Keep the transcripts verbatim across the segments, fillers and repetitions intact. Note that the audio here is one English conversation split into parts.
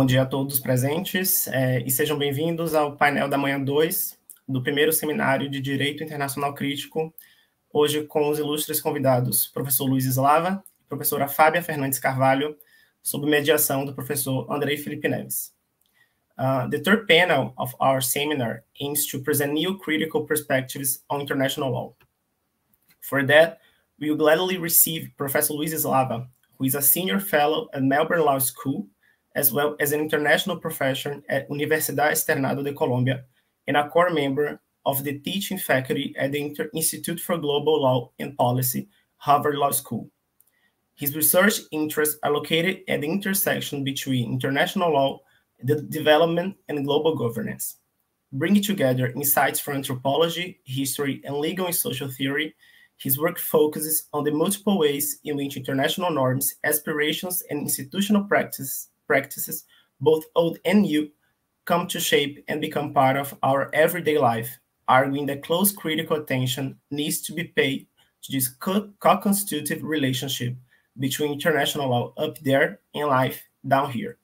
Bom dia a todos presentes é, e sejam bem-vindos ao painel da manhã dois do primeiro seminário de Direito Internacional Crítico, hoje com os ilustres convidados, professor Luiz Slava e professora Fábia Fernandes Carvalho, sob mediação do professor Andrei Felipe Neves. Uh, the third panel of our seminar aims to present new critical perspectives on international law. For that, we will gladly receive Professor Luiz Slava, who is a senior fellow at Melbourne Law School, as well as an international professor at Universidad Externado de Colombia, and a core member of the teaching faculty at the Inter Institute for Global Law and Policy, Harvard Law School. His research interests are located at the intersection between international law, the development, and global governance. Bringing together insights from anthropology, history, and legal and social theory, his work focuses on the multiple ways in which international norms, aspirations, and institutional practice, practices, both old and new, come to shape and become part of our everyday life, arguing that close critical attention needs to be paid to this co-constitutive relationship between international law up there and life down here.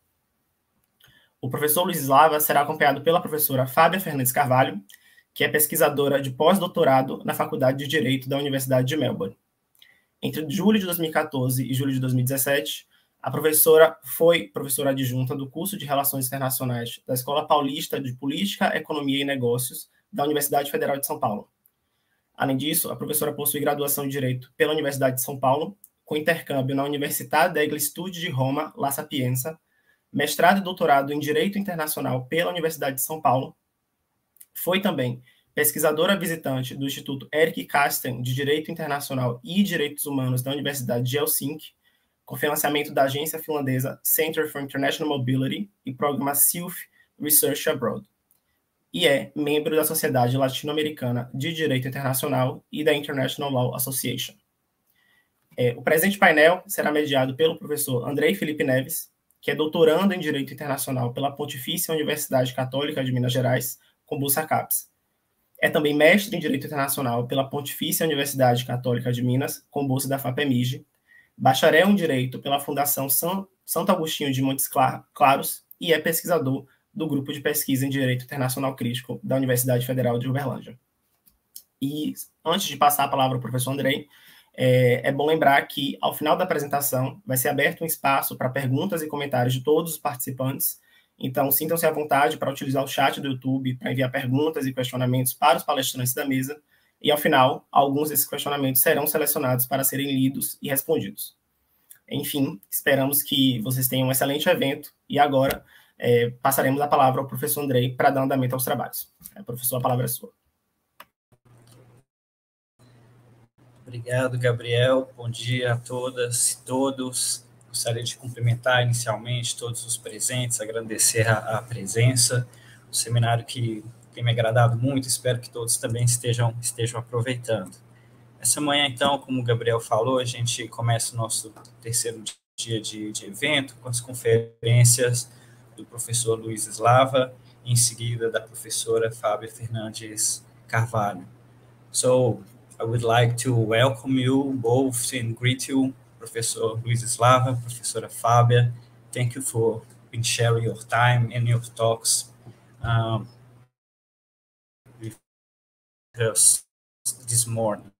O professor Luiz Slava será acompanhado pela professora Fábia Fernandes Carvalho, que é pesquisadora de pós-doutorado na Faculdade de Direito da Universidade de Melbourne. Entre julho de dois mil e quatorze e julho de dois mil e dezessete, a professora foi professora adjunta do curso de Relações Internacionais da Escola Paulista de Política, Economia e Negócios da Universidade Federal de São Paulo. Além disso, a professora possui graduação em Direito pela Universidade de São Paulo, com intercâmbio na Università degli Studi de Roma, La Sapienza, mestrado e doutorado em Direito Internacional pela Universidade de São Paulo. Foi também pesquisadora visitante do Instituto Erik Karsten de Direito Internacional e Direitos Humanos da Universidade de Helsinki, com financiamento da agência finlandesa Center for International Mobility e programa S I L F Research Abroad. E é membro da Sociedade Latino-Americana de Direito Internacional e da International Law Association. É, o presente painel será mediado pelo professor Andrei Felipe Neves, que é doutorando em Direito Internacional pela Pontifícia Universidade Católica de Minas Gerais, com bolsa CAPES. É também mestre em Direito Internacional pela Pontifícia Universidade Católica de Minas, com bolsa da FAPEMIG, bacharel em Direito pela Fundação São, Santo Agostinho de Montes Claros e é pesquisador do Grupo de Pesquisa em Direito Internacional Crítico da Universidade Federal de Uberlândia. E, antes de passar a palavra ao professor Andrei, é, é bom lembrar que, ao final da apresentação, vai ser aberto um espaço para perguntas e comentários de todos os participantes, então sintam-se à vontade para utilizar o chat do YouTube para enviar perguntas e questionamentos para os palestrantes da mesa, e, ao final, alguns desses questionamentos serão selecionados para serem lidos e respondidos. Enfim, esperamos que vocês tenham um excelente evento e agora é, passaremos a palavra ao professor Andrei para dar andamento aos trabalhos. É, professor, a palavra é sua. Obrigado, Gabriel. Bom dia a todas e todos. Gostaria de cumprimentar inicialmente todos os presentes, agradecer a, a presença, o seminário que tem me agradado muito, espero que todos também estejam, estejam aproveitando. Essa manhã, então, como o Gabriel falou, a gente começa o nosso terceiro dia de, de evento, com as conferências do professor Luiz Slava, e em seguida da professora Fábia Fernandes Carvalho. So, I would like to welcome you both and greet you, Professor Luiz Slava, Professora Fábia. Thank you for sharing your time and your talks um, us this morning.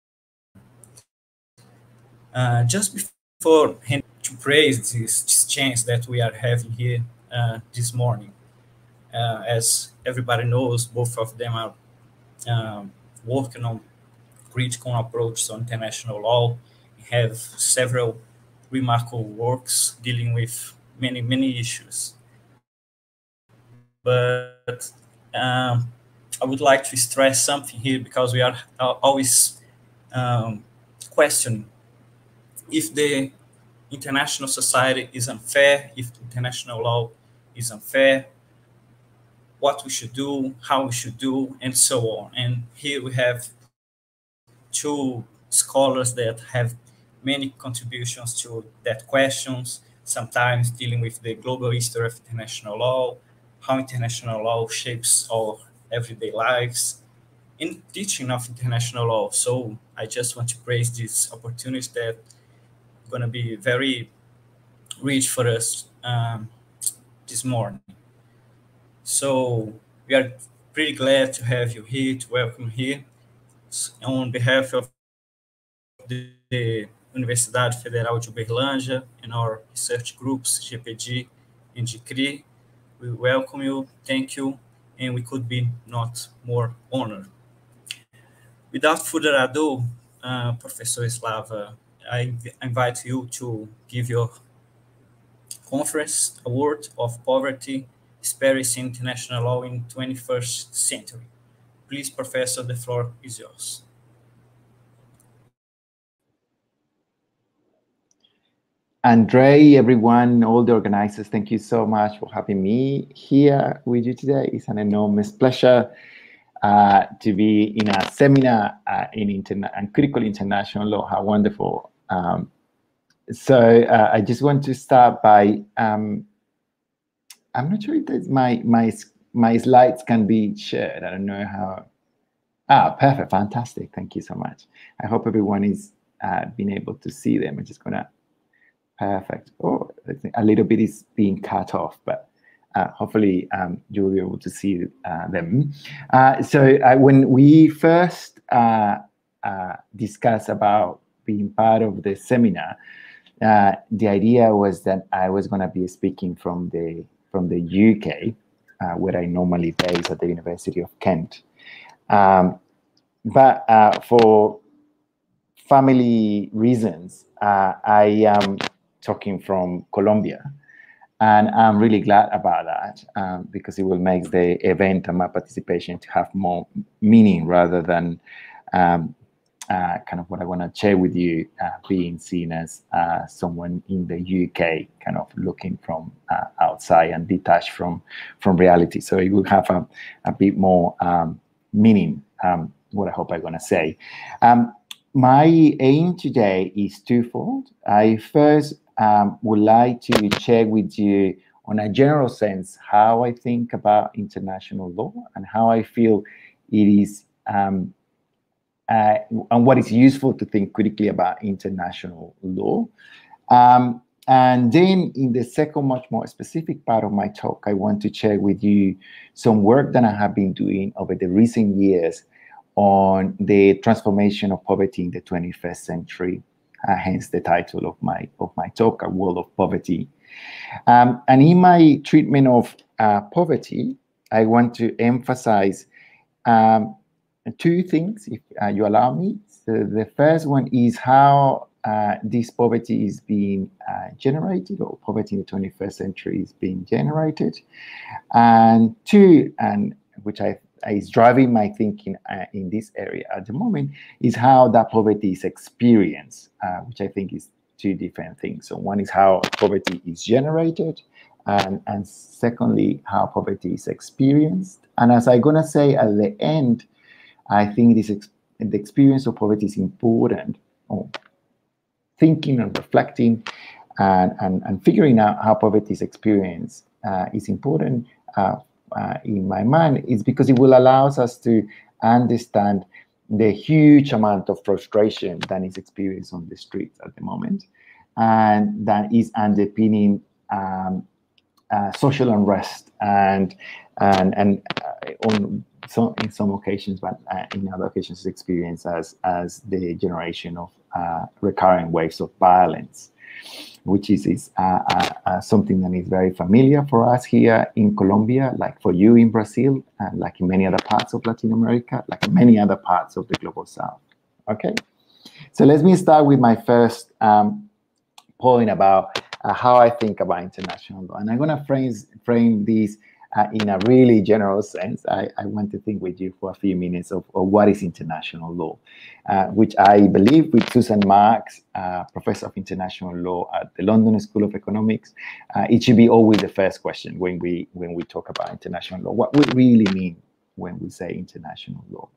Uh, just before to praise this, this chance that we are having here uh, this morning, uh, as everybody knows, both of them are um, working on critical approaches on international law, have several remarkable works dealing with many, many issues. But um, I would like to stress something here because we are always um, questioning if the international society is unfair, if international law is unfair, what we should do, how we should do, and so on. And here we have two scholars that have many contributions to that questions, sometimes dealing with the global history of international law, how international law shapes our everyday lives, in teaching of international law. So I just want to praise this opportunity that is going to be very rich for us um, this morning. So we are pretty glad to have you here, to welcome here. On behalf of the, the Universidade Federal de Uberlândia and our research groups, G P G and G C R I, we welcome you, thank you, and we could be not more honored. Without further ado, uh, Professor Slava, I invite you to give your conference award of poverty, disparity in international law in twenty-first century. Please, Professor, the floor is yours. Andre, everyone, all the organizers, thank you so much for having me here with you today. It's an enormous pleasure uh, to be in a seminar uh, in interna and critical international law. How wonderful. Um, so uh, I just want to start by, um, I'm not sure if that's my, my, my slides can be shared. I don't know how. Ah, perfect, fantastic. Thank you so much. I hope everyone is uh, being able to see them. I'm just gonna, perfect. Oh, a little bit is being cut off, but uh, hopefully um, you'll be able to see uh, them. Uh, so uh, when we first uh, uh, discussed about being part of the seminar, uh, the idea was that I was gonna be speaking from the, from the U K, uh, where I normally base at the University of Kent. Um, but uh, for family reasons, uh, I am talking from Colombia, and I'm really glad about that um, because it will make the event and my participation to have more meaning rather than um, uh, kind of what I want to share with you uh, being seen as uh, someone in the U K, kind of looking from uh, outside and detached from from reality. So it will have a, a bit more um, meaning. Um, what I hope I'm going to say. Um, my aim today is twofold. I first um, would like to share with you on a general sense how I think about international law and how I feel it is um, uh, and what is useful to think critically about international law. Um, and then in the second, much more specific part of my talk, I want to share with you some work that I have been doing over the recent years on the transformation of poverty in the twenty-first century, uh, hence the title of my of my talk, A World of Poverty. Um, and in my treatment of uh, poverty, I want to emphasize um, two things, if uh, you allow me. So the first one is how uh, this poverty is being uh, generated, or poverty in the twenty-first century is being generated. And two, and which I is driving my thinking uh, in this area at the moment, is how that poverty is experienced, uh, which I think is two different things. So one is how poverty is generated, and, and secondly, how poverty is experienced. And as I'm gonna say at the end, I think this ex the experience of poverty is important, or thinking and reflecting and, and, and figuring out how poverty is experienced uh, is important uh, Uh, in my mind, is because it will allow us to understand the huge amount of frustration that is experienced on the streets at the moment, and that is underpinning um, uh, social unrest and and and uh, on some in some occasions, but uh, in other occasions, experienced as as the generation of uh, recurring waves of violence, which is, is uh, uh, uh, something that is very familiar for us here in Colombia, like for you in Brazil, and like in many other parts of Latin America, like in many other parts of the global South. Okay, so let me start with my first um, point about uh, how I think about international law. And I'm gonna frame, frame this uh, in a really general sense. I, I want to think with you for a few minutes of, of what is international law, uh, which I believe with Susan Marks, uh, Professor of International Law at the London School of Economics, uh, it should be always the first question when we, when we talk about international law. What we really mean when we say international law?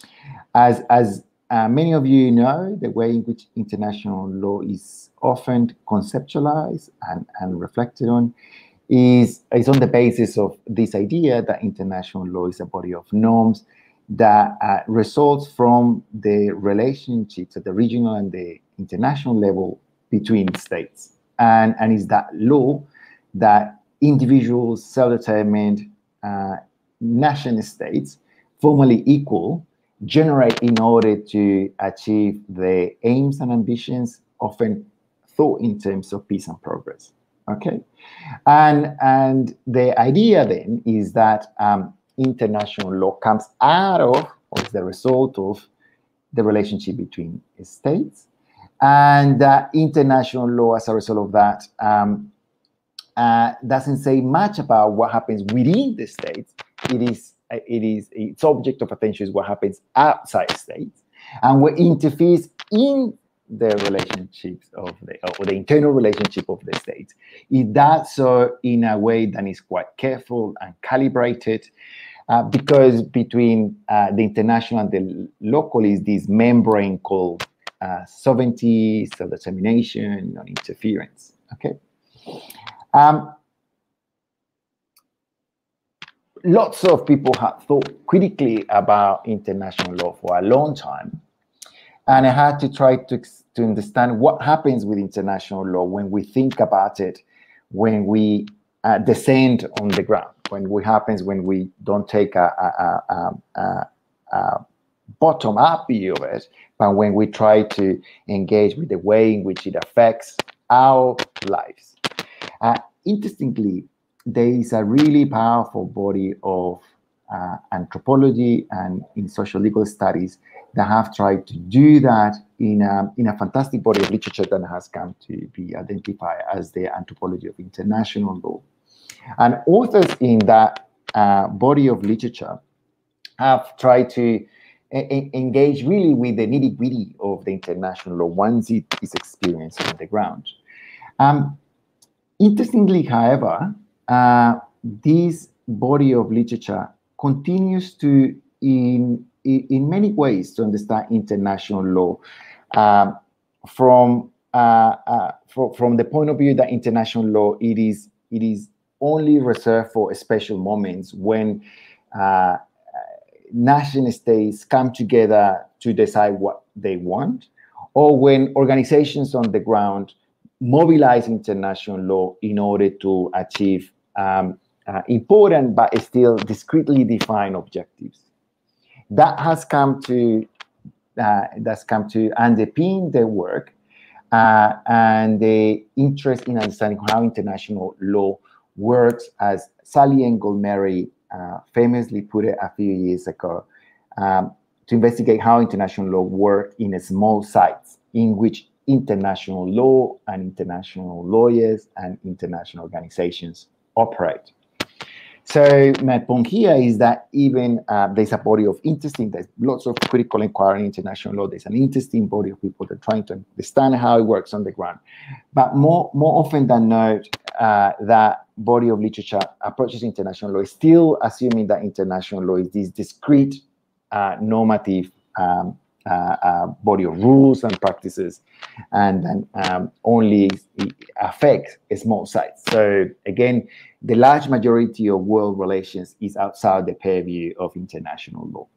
As, as uh, many of you know, the way in which international law is often conceptualized and, and reflected on is, is on the basis of this idea that international law is a body of norms that uh, results from the relationships at the regional and the international level between states. And, and is that law that individuals, self-determined uh, nation states, formally equal, generate in order to achieve the aims and ambitions often thought in terms of peace and progress. Okay, and and the idea then is that um, international law comes out of, or is the result of, the relationship between states, and uh, international law, as a result of that, um, uh, doesn't say much about what happens within the states. It is it is its object of attention is what happens outside states, and what interferes in the relationships of the, or the internal relationship of the states. It does so in a way that is quite careful and calibrated, uh, because between uh, the international and the local is this membrane called uh, sovereignty, self-determination, non-interference. Okay. Um, lots of people have thought critically about international law for a long time. And I had to try to, to understand what happens with international law when we think about it, when we uh, descend on the ground, when what happens when we don't take a, a, a, a, a bottom-up view of it, but when we try to engage with the way in which it affects our lives. Uh, interestingly, there is a really powerful body of uh, anthropology and in social legal studies that have tried to do that in a, in a fantastic body of literature that has come to be identified as the anthropology of international law. And authors in that uh, body of literature have tried to e engage really with the nitty-gritty of the international law once it is experienced on the ground. Um, interestingly, however, uh, this body of literature continues to, in, in many ways, to understand international law um, from, uh, uh, from, from the point of view that international law, it is, it is only reserved for special moments when uh, nation states come together to decide what they want, or when organizations on the ground mobilize international law in order to achieve um, uh, important but still discretely defined objectives. That has come to uh, that's come to underpin their work uh, and the interest in understanding how international law works, as Sally Engle-Merry uh, famously put it a few years ago, um, to investigate how international law works in small sites in which international law and international lawyers and international organizations operate. So my point here is that even uh, there's a body of interesting, there's lots of critical inquiry in international law, there's an interesting body of people that are trying to understand how it works on the ground. But more, more often than not, uh, that body of literature approaches international law is still assuming that international law is this discrete uh, normative um, uh, uh, body of rules and practices, and then um, only affects small sites. So again, the large majority of world relations is outside the purview of international law.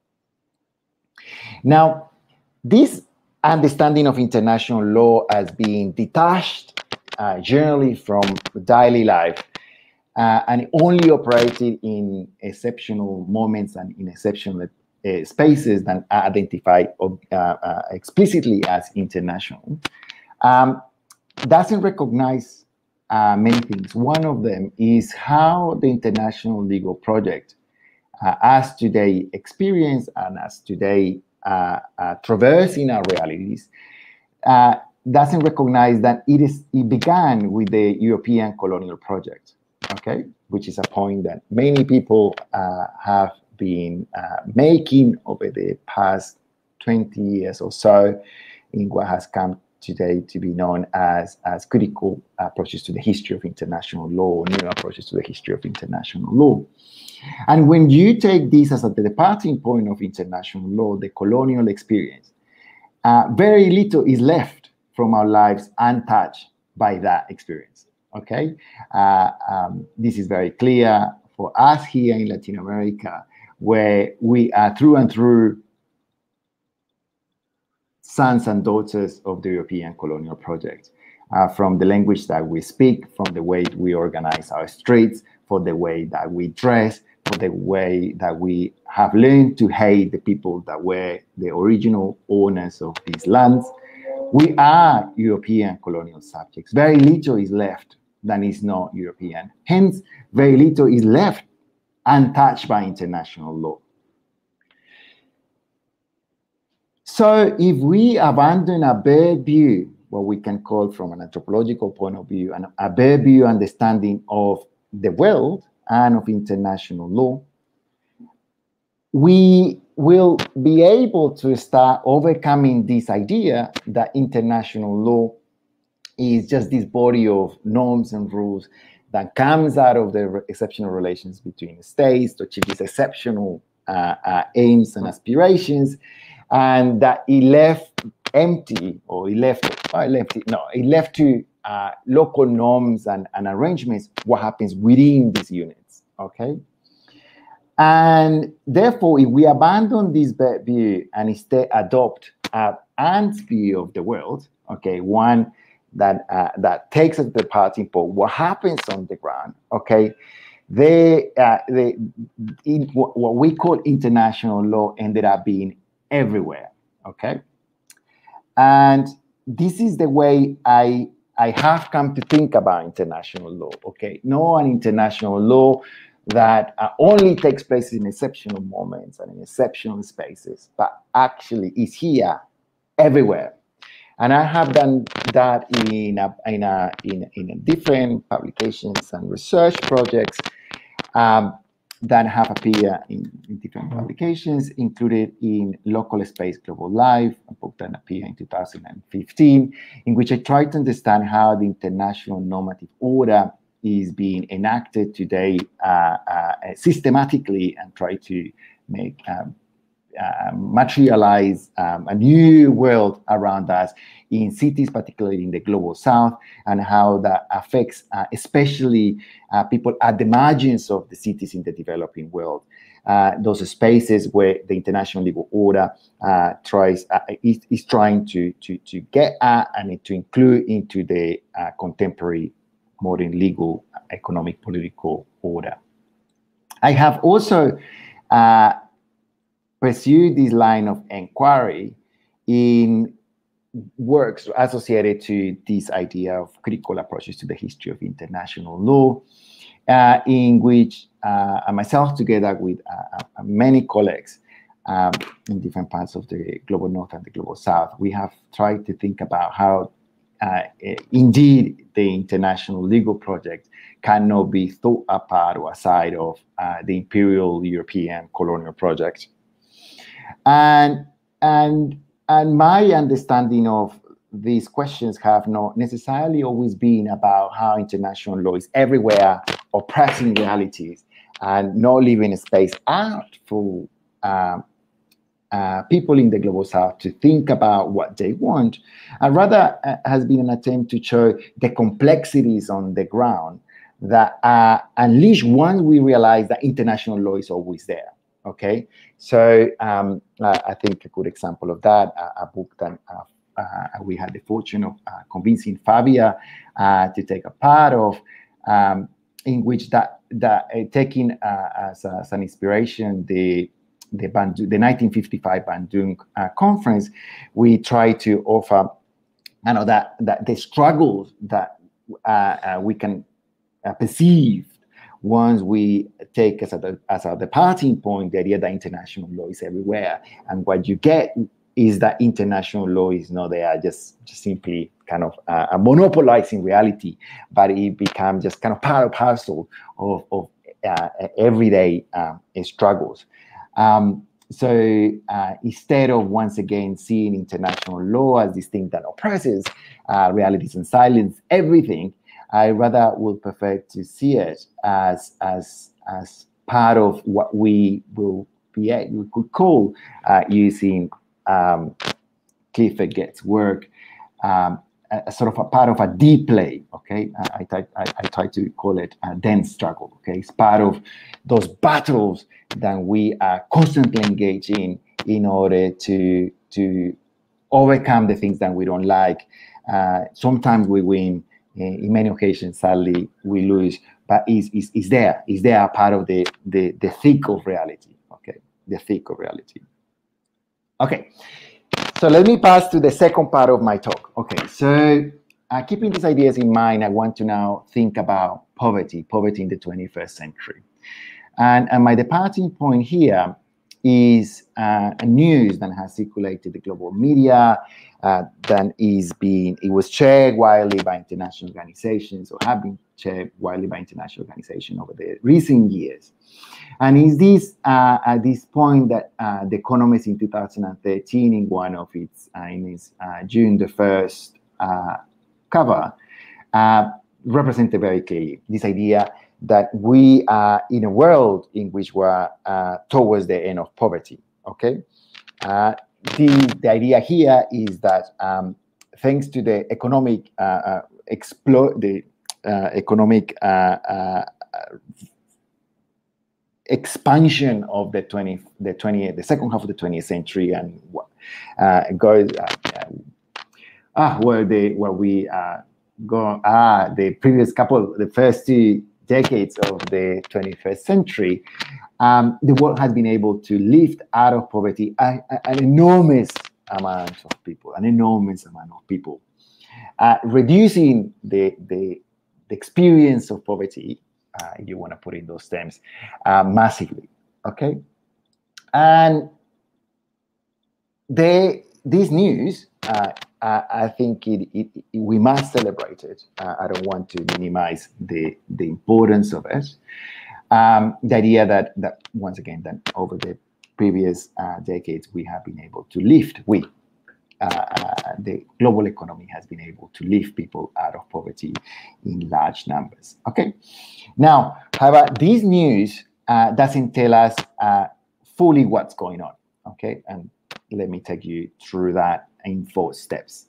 Now, this understanding of international law as being detached uh, generally from daily life uh, and only operated in exceptional moments and in exceptional uh, spaces that are identified uh, uh, explicitly as international, um, doesn't recognize Uh, many things. One of them is how the international legal project, uh, as today experienced and as today uh, uh, traverse in our realities, uh, doesn't recognize that it is it began with the European colonial project, okay, which is a point that many people uh, have been uh, making over the past twenty years or so in what has come today to be known as, as critical approaches to the history of international law, new approaches to the history of international law. And when you take this as a departing point of international law, the colonial experience, uh, very little is left from our lives untouched by that experience, okay? Uh, um, this is very clear for us here in Latin America, where we are through and through sons and daughters of the European colonial project. uh, from the language that we speak, from the way we organize our streets, for the way that we dress, for the way that we have learned to hate the people that were the original owners of these lands. We are European colonial subjects. Very little is left that is not European. Hence, very little is left untouched by international law. So if we abandon a bare view, what we can call from an anthropological point of view, and a bare view understanding of the world and of international law, we will be able to start overcoming this idea that international law is just this body of norms and rules that comes out of the exceptional relations between states to achieve these exceptional uh, uh, aims and aspirations, and that it left empty, or it left, or it left no, it left to uh, local norms and, and arrangements what happens within these units, okay? And therefore, if we abandon this view and instead adopt a Ant's view of the world, okay, one that uh, that takes us the parting point, what happens on the ground, okay, they, uh, they in what we call international law ended up being everywhere, okay? And this is the way I, I have come to think about international law, okay? Not an international law that uh, only takes place in exceptional moments and in exceptional spaces, but actually is here everywhere. And I have done that in a, in a, in, in a different publications and research projects um, that have appeared in, in different publications, included in Local Space Global Life, a book that appeared in two thousand fifteen, in which I tried to understand how the international normative order is being enacted today uh, uh, systematically, and try to make um, uh, materialize um, a new world around us in cities, particularly in the global south, and how that affects uh, especially uh, people at the margins of the cities in the developing world. Uh, those spaces where the international legal order uh, tries uh, is, is trying to, to, to get at and to include into the uh, contemporary modern legal, economic, political order. I have also uh, pursued this line of inquiry in works associated to this idea of critical approaches to the history of international law, uh, in which uh, I myself, together with uh, uh, many colleagues um, in different parts of the global north and the global south, we have tried to think about how Uh, indeed, the international legal project cannot be thought apart or aside of uh, the imperial European colonial project. And, and, and my understanding of these questions have not necessarily always been about how international law is everywhere, oppressing realities, and not leaving a space out for um, Uh, people in the global south to think about what they want, and rather uh, has been an attempt to show the complexities on the ground that are unleashed once we realize that international law is always there, okay? So um, uh, I think a good example of that, uh, a book that uh, uh, we had the fortune of uh, convincing Fabia uh, to take a part of, um, in which that, that uh, taking uh, as, as an inspiration the The, Bandung, the nineteen fifty-five Bandung uh, conference, we try to offer, I know that that the struggles that uh, uh, we can uh, perceive once we take as a as a departing point the idea that international law is everywhere, and what you get is that international law is not there just, just simply kind of uh, monopolizing reality, but it becomes just kind of part and parcel of, of uh, everyday uh, struggles. Um, so uh, instead of once again seeing international law as this thing that oppresses uh, realities and silence everything, I rather would prefer to see it as as as part of what we will be we could call uh, using um, Clifford Geertz's work, um, a, a sort of a part of a deep play. Okay, I, I, I, I try to call it a dense struggle. Okay, it's part of those battles that we are constantly engaged in in order to to overcome the things that we don't like. Uh, sometimes we win. In many occasions, sadly, we lose. But it's, it's, it's there. It's there, part of the, the, the thick of reality. Okay, the thick of reality. Okay, so let me pass to the second part of my talk. Okay, so uh, keeping these ideas in mind, I want to now think about poverty, poverty in the twenty-first century. And, and my departing point here is uh, a news that has circulated the global media, uh, that is being, it was shared widely by international organizations, or have been shared widely by international organizations over the recent years. And is this uh, at this point that uh, The Economist in two thousand thirteen, in one of its, uh, in its uh, June the first uh, cover, uh, represented very clearly this idea that we are in a world in which we're uh, towards the end of poverty, okay? Uh, the, the idea here is that um, thanks to the economic uh, uh, explode, the uh, economic uh, uh, expansion of the twenty, the twenty, the second half of the twentieth century, and uh, goes uh, uh, ah, where they where we uh, go ah the previous couple, the first two decades of the twenty-first century, um, the world has been able to lift out of poverty a, a, an enormous amount of people, an enormous amount of people, uh, reducing the, the, the experience of poverty, uh, if you want to put it in those terms, uh, massively, okay? And they, this news, uh, Uh, I think it, it, it, we must celebrate it. Uh, I don't want to minimize the, the importance of it. Um, the idea that, that, once again, that over the previous uh, decades, we have been able to lift, we, uh, uh, the global economy has been able to lift people out of poverty in large numbers. Okay. Now, however, this news uh, doesn't tell us uh, fully what's going on. Okay. And let me take you through that in four steps.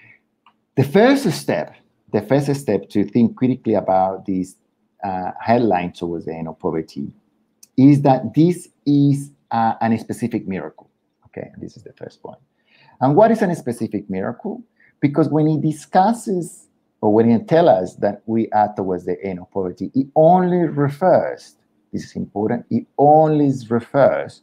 The first step, the first step to think critically about this uh, headline towards the end of poverty is that this is uh, an specific miracle. Okay, this is the first point. And what is a specific miracle? Because when he discusses, or when he tells us that we are towards the end of poverty, it only refers, this is important, it only refers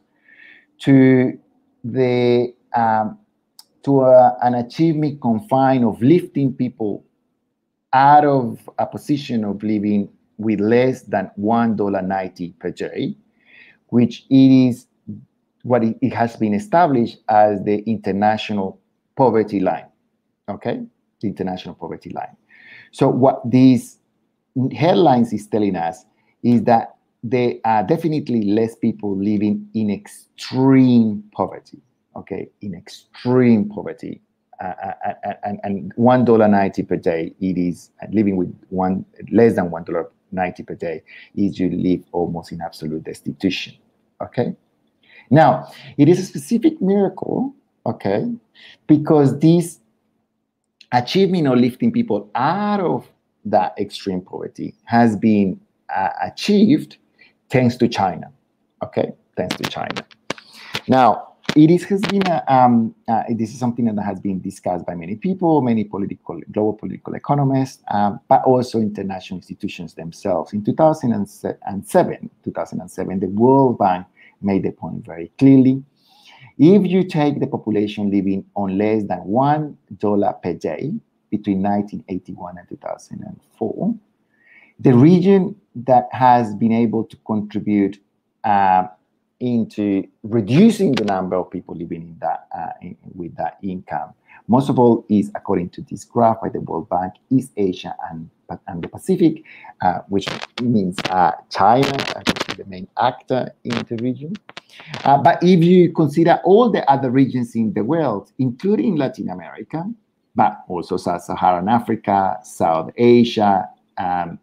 to the um, to a, an achievement confined of lifting people out of a position of living with less than one dollar ninety per day, which it is what it, it has been established as the international poverty line, okay? The international poverty line. So what these headlines is telling us is that there are definitely less people living in extreme poverty. Okay, in extreme poverty, uh, and, and one dollar ninety per day, it is living with one less than one dollar ninety per day is you live almost in absolute destitution. Okay, now it is a specific miracle. Okay, because this achievement of lifting people out of that extreme poverty has been uh, achieved thanks to China. Okay, thanks to China. Now. It is, has been, a, um, uh, this is something that has been discussed by many people, many political, global political economists, um, but also international institutions themselves. In two thousand seven, two thousand seven, the World Bank made the point very clearly. If you take the population living on less than one dollar per day between nineteen eighty-one and two thousand four, the region that has been able to contribute uh, into reducing the number of people living in that uh, in, with that income. Most of all is, according to this graph by the World Bank, East Asia and, and the Pacific, uh, which means uh, China, actually the main actor in the region. Uh, but if you consider all the other regions in the world, including Latin America, but also Sub-Saharan Africa, South Asia, um,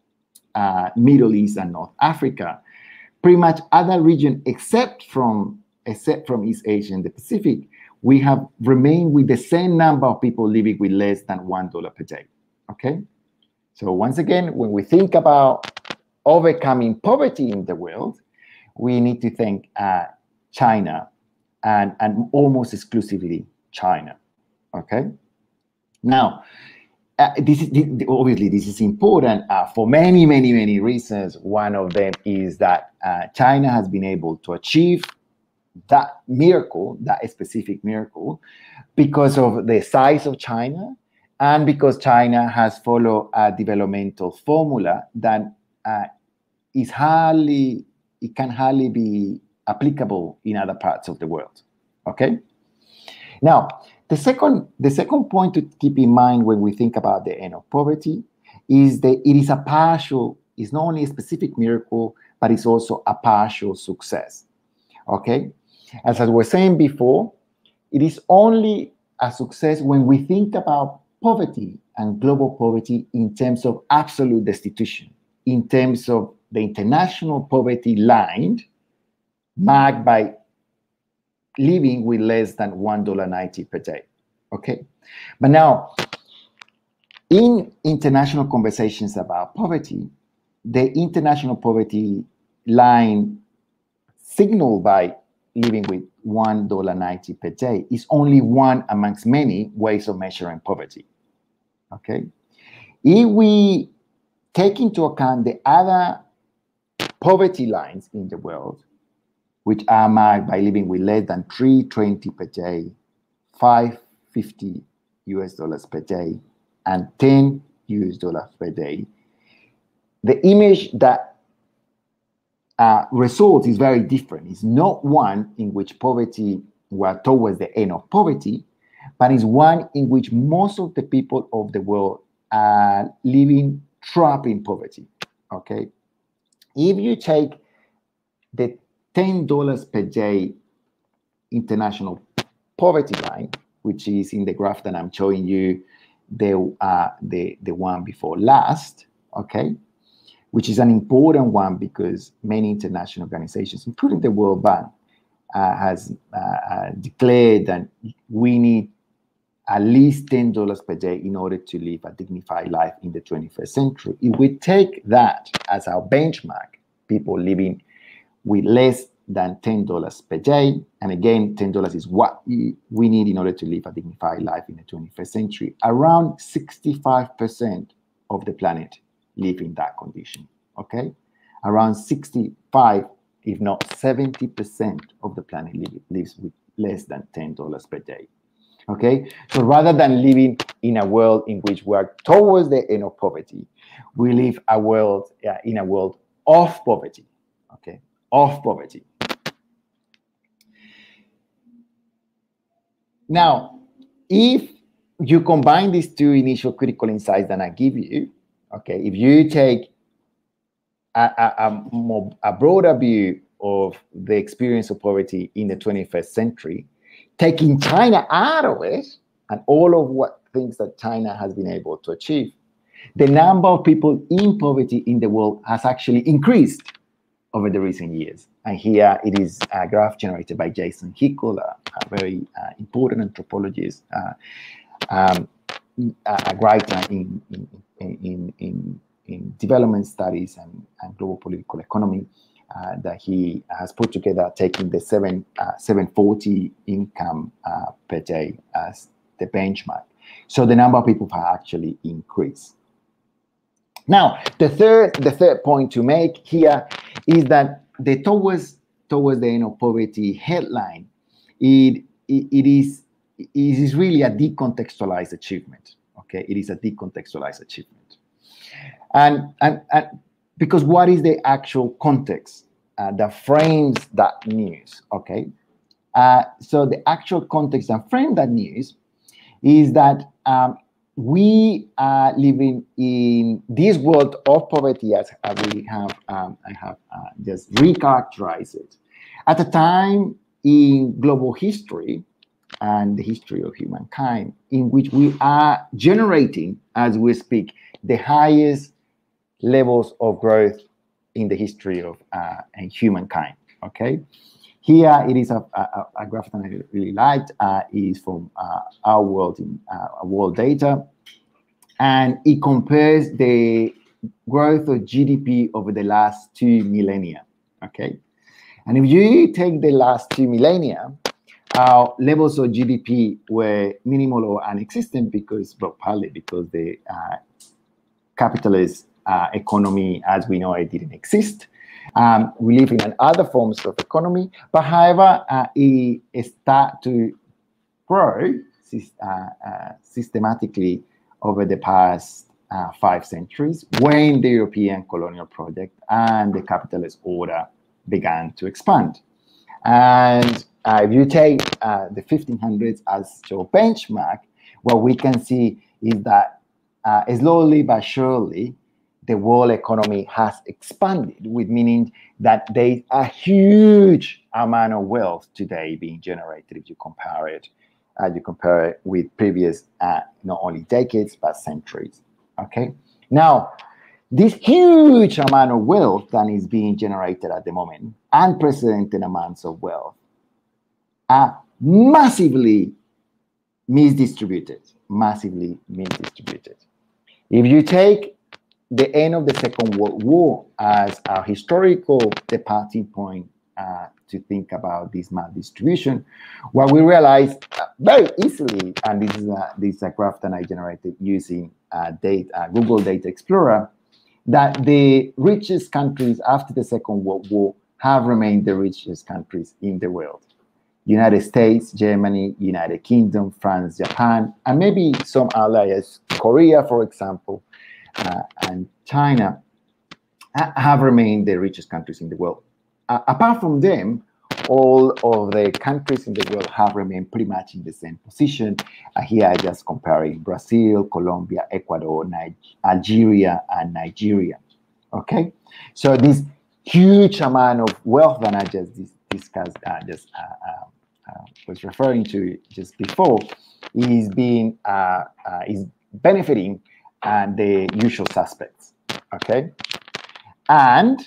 uh, Middle East and North Africa, pretty much other region except from except from East Asia and the Pacific, we have remained with the same number of people living with less than one dollar per day. Okay, so once again, when we think about overcoming poverty in the world, we need to think uh, China and and almost exclusively China. okay? Now, uh, this is obviously this is important uh, for many, many, many reasons. One of them is that uh, China has been able to achieve that miracle, that specific miracle, because of the size of China and because China has followed a developmental formula that uh, is hardly, it can hardly be applicable in other parts of the world, okay? Now, the second, the second point to keep in mind when we think about the end of poverty is that it is a partial, it's not only a specific miracle, but it's also a partial success, okay? As I was saying before, it is only a success when we think about poverty and global poverty in terms of absolute destitution, in terms of the international poverty line marked by living with less than one dollar ninety per day, okay? But now, in international conversations about poverty, the international poverty line signaled by living with one dollar ninety per day is only one amongst many ways of measuring poverty, okay? If we take into account the other poverty lines in the world, which are marked by living with less than three twenty per day, five fifty U S dollars per day, and ten U S dollars per day, the image that uh, results is very different. It's not one in which poverty were towards the end of poverty, but it's one in which most of the people of the world are living trapped in poverty, okay? If you take the ten dollars per day international poverty line, which is in the graph that I'm showing you, the, uh, the, the one before last, okay, which is an important one because many international organizations, including the World Bank, uh, has uh, uh, declared that we need at least ten dollars per day in order to live a dignified life in the twenty-first century. If we take that as our benchmark, people living with less than ten dollars per day, and again, ten dollars is what we need in order to live a dignified life in the twenty-first century, around sixty-five percent of the planet live in that condition, okay? Around sixty-five, if not seventy percent of the planet live, lives with less than ten dollars per day, okay? So rather than living in a world in which we are towards the end of poverty, we live a world, uh, in a world of poverty, okay? Of poverty. Now, if you combine these two initial critical insights that I give you, okay, if you take a, a, a, more, a broader view of the experience of poverty in the twenty-first century, taking China out of it and all of what things that China has been able to achieve, the number of people in poverty in the world has actually increased over the recent years. And here it is a graph generated by Jason Hickel, a, a very uh, important anthropologist, uh, um, a writer in, in, in, in, in development studies and, and global political economy, uh, that he has put together, taking the seven, uh, seven forty income uh, per day as the benchmark. So the number of people have actually increased. Now, the third, the third point to make here is that the towards towards the end of poverty headline, it, it, it is it is really a decontextualized achievement. Okay, it is a decontextualized achievement, and and, and because what is the actual context uh, that frames that news? Okay, uh, so the actual context that frames that news is that um, we are living in this world of poverty, as, as we have, um, I have uh, just recharacterized it, at a time in global history and the history of humankind in which we are generating, as we speak, the highest levels of growth in the history of uh, humankind, okay? Here it is a, a, a graph that I really liked. Uh, it is from uh, our world in uh, world data, and it compares the growth of G D P over the last two millennia. Okay, and if you take the last two millennia our levels of G D P were minimal or non-existent because, well, partly because the uh, capitalist uh, economy, as we know it, didn't exist. Um, we live in other forms of economy, but however, uh, it, it started to grow uh, uh, systematically over the past uh, five centuries when the European colonial project and the capitalist order began to expand. And uh, if you take uh, the fifteen hundreds as your benchmark, what we can see is that uh, slowly but surely, the world economy has expanded, with meaning that there's a huge amount of wealth today being generated if you compare it, uh, you compare it with previous uh, not only decades but centuries. Okay, now this huge amount of wealth that is being generated at the moment, unprecedented amounts of wealth, are massively misdistributed, massively misdistributed. If you take the end of the Second World War as a historical departing point uh, to think about this maldistribution, what we realize uh, very easily, and this is a, this is a graph that I generated using uh, data, uh, Google Data Explorer, that the richest countries after the Second World War have remained the richest countries in the world. United States, Germany, United Kingdom, France, Japan, and maybe some allies, Korea, for example, Uh, and China ha have remained the richest countries in the world. Uh, apart from them, all of the countries in the world have remained pretty much in the same position. Uh, here I just comparing Brazil, Colombia, Ecuador, Nig Algeria, and Nigeria. Okay, so this huge amount of wealth that I just dis discussed, uh, just uh, uh, uh, was referring to just before, is being uh, uh, is benefiting and the usual suspects, okay? And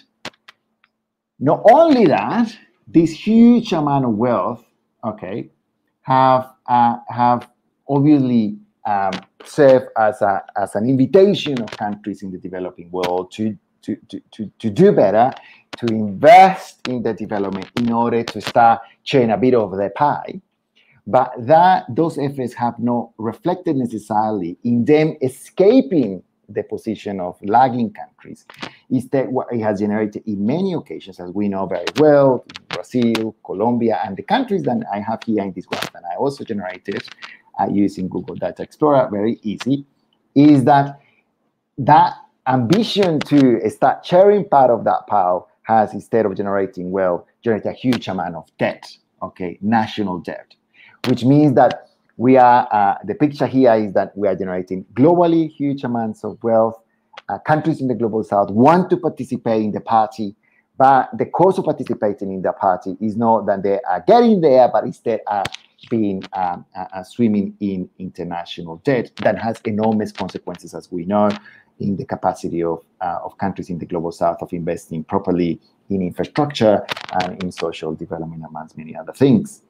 not only that, this huge amount of wealth, okay, have uh, have obviously um, served as a as an invitation of countries in the developing world to to to to, to do better, to invest in the development in order to start sharing a bit of the pie. But that those efforts have not reflected necessarily in them escaping the position of lagging countries. Instead, what it has generated in many occasions, as we know very well, Brazil, Colombia, and the countries that I have here in this graph that I also generated uh, using Google Data Explorer, very easy, is that that ambition to start sharing part of that pie has, instead of generating wealth, generated a huge amount of debt, okay, national debt. Which means that we are, uh, the picture here is that we are generating globally huge amounts of wealth. Uh, countries in the global south want to participate in the party, but the cost of participating in the party is not that they are getting there, but instead are being um, uh, swimming in international debt that has enormous consequences, as we know, in the capacity of, uh, of countries in the global south of investing properly in infrastructure and in social development, amongst many other things.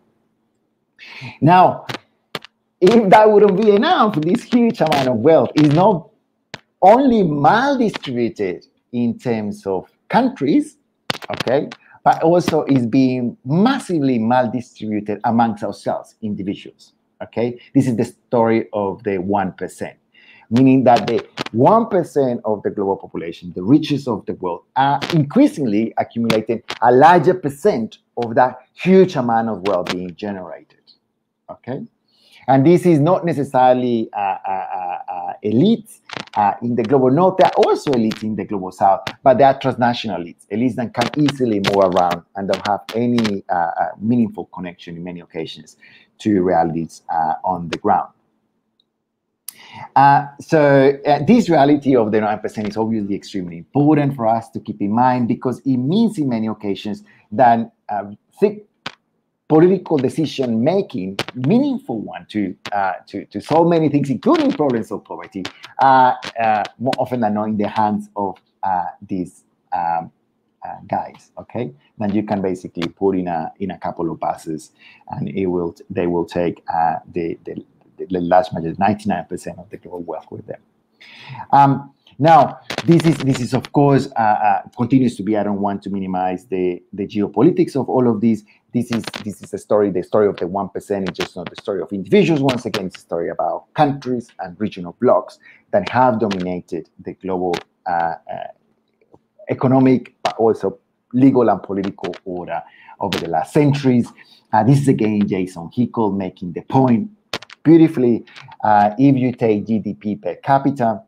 Now, if that wouldn't be enough, this huge amount of wealth is not only maldistributed in terms of countries, okay, but also is being massively maldistributed amongst ourselves, individuals, okay? This is the story of the one percent, meaning that the one percent of the global population, the richest of the world, are increasingly accumulating a larger percent of that huge amount of wealth being generated. Okay, and this is not necessarily uh, uh, uh, elites uh, in the global north. There are also elites in the global south, but they are transnational elites, elites that can easily move around and don't have any uh, uh, meaningful connection in many occasions to realities uh, on the ground. Uh, so uh, this reality of the nine percent is obviously extremely important for us to keep in mind, because it means in many occasions that uh, thick political decision making, meaningful one to uh, to to solve many things, including problems of poverty, uh, uh, more often than not in the hands of uh, these um, uh, guys. Okay, then you can basically put in a in a couple of buses, and it will they will take uh, the, the the large majority, ninety-nine percent of the global wealth with them. Um, Now, this is, this is of course, uh, uh, continues to be, I don't want to minimize the, the geopolitics of all of this, This is this is a story. The story of the one percent is just not the story of individuals. Once again, it's a story about countries and regional blocs that have dominated the global uh, uh, economic, but also legal and political order over the last centuries. Uh, this is again Jason Hickel making the point beautifully. Uh, if you take G D P per capita,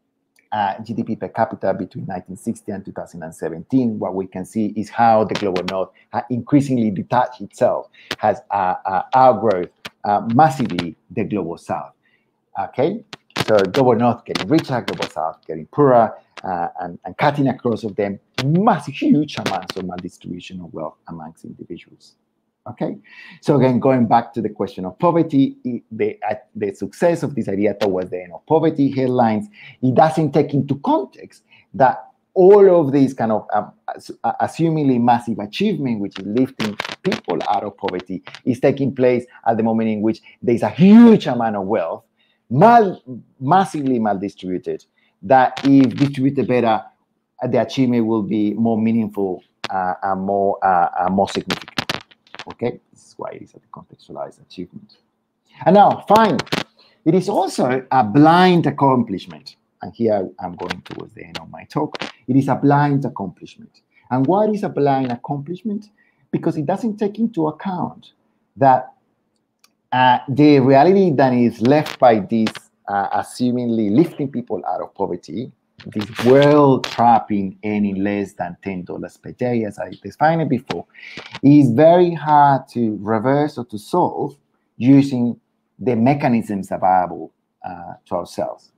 uh, G D P per capita between nineteen sixty and two thousand seventeen, what we can see is how the global north has increasingly detached itself, has uh, uh, outgrown uh, massively the global south. Okay, so global north getting richer, global south getting poorer, uh, and, and cutting across of them massive, huge amounts of maldistribution of wealth amongst individuals. Okay, so again, going back to the question of poverty, it, the, uh, the success of this idea towards the end of poverty headlines, it doesn't take into context that all of these kind of um, assumingly massive achievement, which is lifting people out of poverty, is taking place at the moment in which there's a huge amount of wealth, mal, massively maldistributed, that if distributed better, the achievement will be more meaningful uh, and more, uh, uh, more significant. Okay, this is why it is a contextualized achievement. And now, fine, it is also a blind accomplishment. And here I'm going towards the end of my talk. It is a blind accomplishment. And why is a blind accomplishment? Because it doesn't take into account that uh, the reality that is left by this uh, assumingly lifting people out of poverty, this world trapping earning less than ten dollars per day, as I defined it before, is very hard to reverse or to solve using the mechanisms available uh, to ourselves.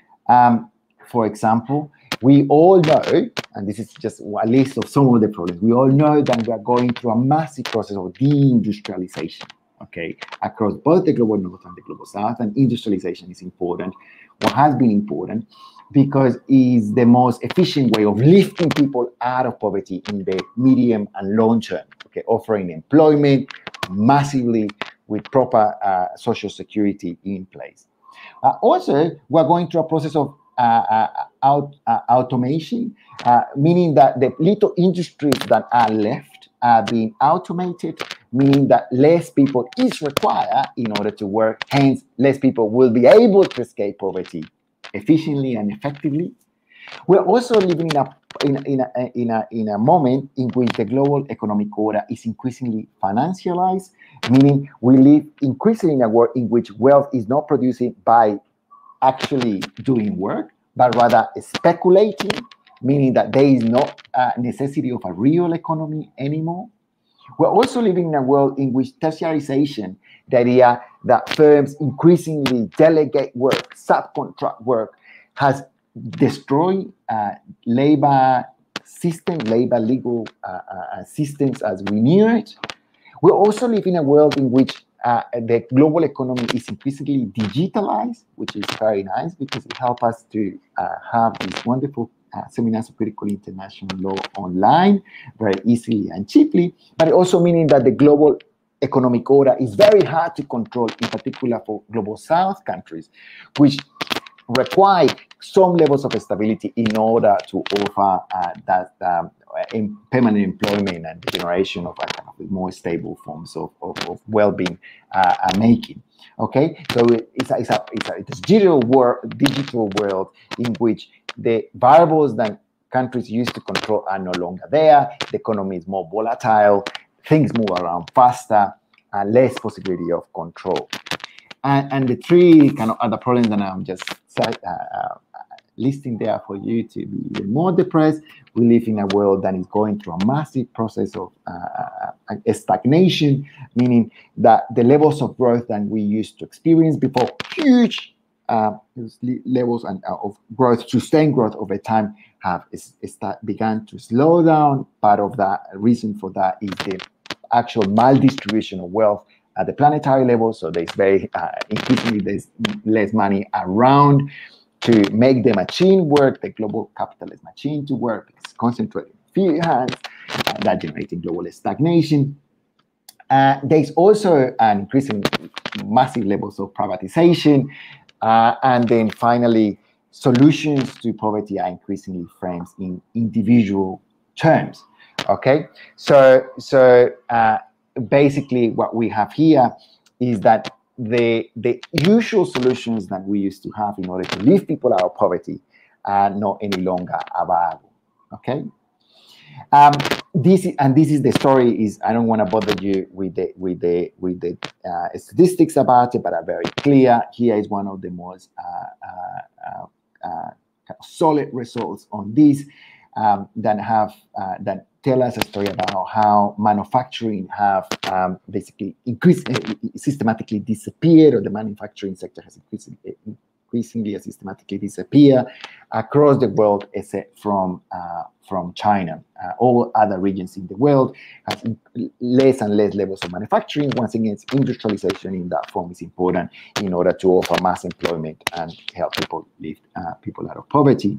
Um, for example, we all know, and this is just a list of some of the problems, we all know that we are going through a massive process of deindustrialization, okay, across both the global north and the global south, and industrialization is important, what has been important, because it's the most efficient way of lifting people out of poverty in the medium and long term, okay, offering employment massively with proper uh, social security in place. Uh, also, we're going through a process of uh, uh, out, uh, automation, uh, meaning that the little industries that are left are being automated, meaning that less people is required in order to work, hence less people will be able to escape poverty efficiently and effectively. We're also living in a, in, in, a, in, a, in a moment in which the global economic order is increasingly financialized, meaning we live increasingly in a world in which wealth is not produced by actually doing work, but rather speculating, meaning that there is no uh, necessity of a real economy anymore. We're also living in a world in which tertiarization, the idea that firms increasingly delegate work, subcontract work, has destroyed uh, labor system, labor legal uh, uh, systems as we knew it. We also live in a world in which uh, the global economy is increasingly digitalized, which is very nice because it helps us to uh, have these wonderful Uh, seminars of critical international law online very easily and cheaply, but also meaning that the global economic order is very hard to control, in particular for global south countries, which require some levels of stability in order to offer uh, that um, in permanent employment and the generation of a kind of more stable forms of, of, of well-being uh, uh, making. Okay, so it's a, it's a, it's a, it's a digital world, digital world in which the variables that countries used to control are no longer there. The economy is more volatile. Things move around faster, and less possibility of control. And, and the three kind of other problems that I'm just uh, uh, listing there for you to be even more depressed. We live in a world that is going through a massive process of uh, a stagnation, meaning that the levels of growth that we used to experience before, huge uh, levels and, uh, of growth, sustained growth over time, have is, is that began to slow down. Part of that reason for that is the actual maldistribution of wealth at the planetary level. So there's very uh, increasingly there's less money around to make the machine work, the global capitalist machine to work. It's concentrated in few hands, uh, that generating global stagnation. Uh, there's also an increasing massive levels of privatization. Uh, and then finally, solutions to poverty are increasingly framed in individual terms. Okay, so so uh, basically what we have here is that the, the usual solutions that we used to have in order to lift people out of poverty are not any longer available, okay? Um, this is, and this is the story. Is I don't want to bother you with the with the with the uh, statistics about it, but are very clear. Here is one of the most uh, uh, uh, uh, solid results on this um, that have uh, that tell us a story about how manufacturing have um, basically increased, uh, systematically disappeared, or the manufacturing sector has increasingly, increasingly systematically disappeared across the world, except from uh, from China. Uh, all other regions in the world have less and less levels of manufacturing. Once again, industrialization in that form is important in order to offer mass employment and help people lift uh, people out of poverty.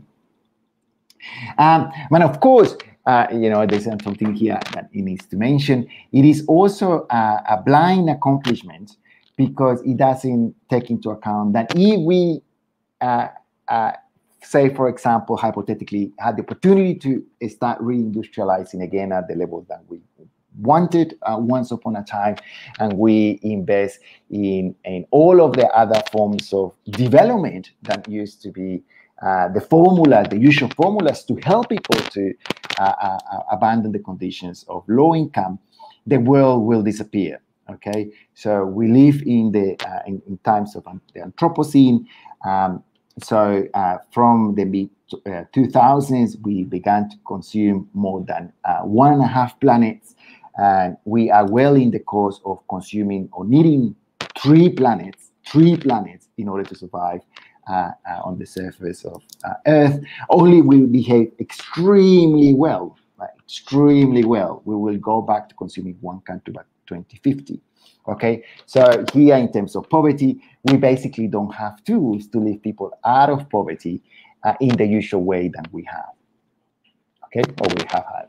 Um, and of course, uh, you know, there's something here that it needs to mention. It is also a, a blind accomplishment because it doesn't take into account that if we, uh, uh, say, for example, hypothetically, had the opportunity to start reindustrializing again at the level that we wanted uh, once upon a time, and we invest in, in all of the other forms of development that used to be Uh, the formula, the usual formulas to help people to uh, uh, abandon the conditions of low income, the world will disappear. Okay, so we live in the uh, in, in times of the Anthropocene. Um, so uh, from the mid uh, two thousands, we began to consume more than uh, one and a half planets, and we are well in the course of consuming or needing three planets, three planets in order to survive. Uh, uh, on the surface of uh, Earth. Only we behave extremely well, right? extremely well. We will go back to consuming one country by twenty fifty. Okay, so here in terms of poverty, we basically don't have tools to lift people out of poverty uh, in the usual way that we have. Okay, or we have had.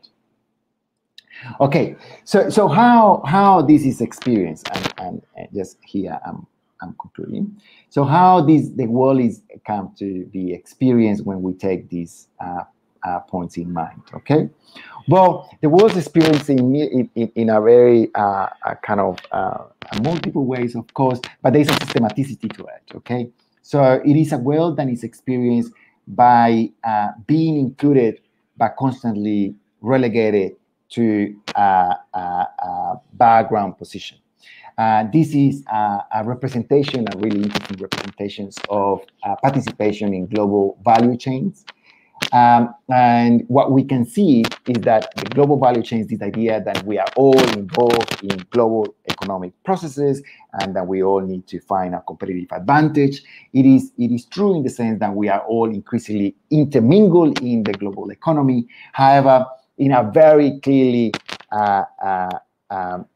Okay, so so how how this is experienced, and, and, and just here I'm I'm concluding. So how this the world is come to be experienced when we take these uh, uh, points in mind. Okay, well, the world's experiencing in, in, in a very uh, a kind of uh, multiple ways, of course, but there's a systematicity to it. Okay, so it is a world that is experienced by uh, being included, but constantly relegated to uh, uh, uh, background position. Uh, this is uh, a representation, a really interesting representations of uh, participation in global value chains. Um, and what we can see is that the global value chains, this idea that we are all involved in global economic processes and that we all need to find a competitive advantage. It is, it is true in the sense that we are all increasingly intermingled in the global economy. However, in a very clearly uh, uh, um,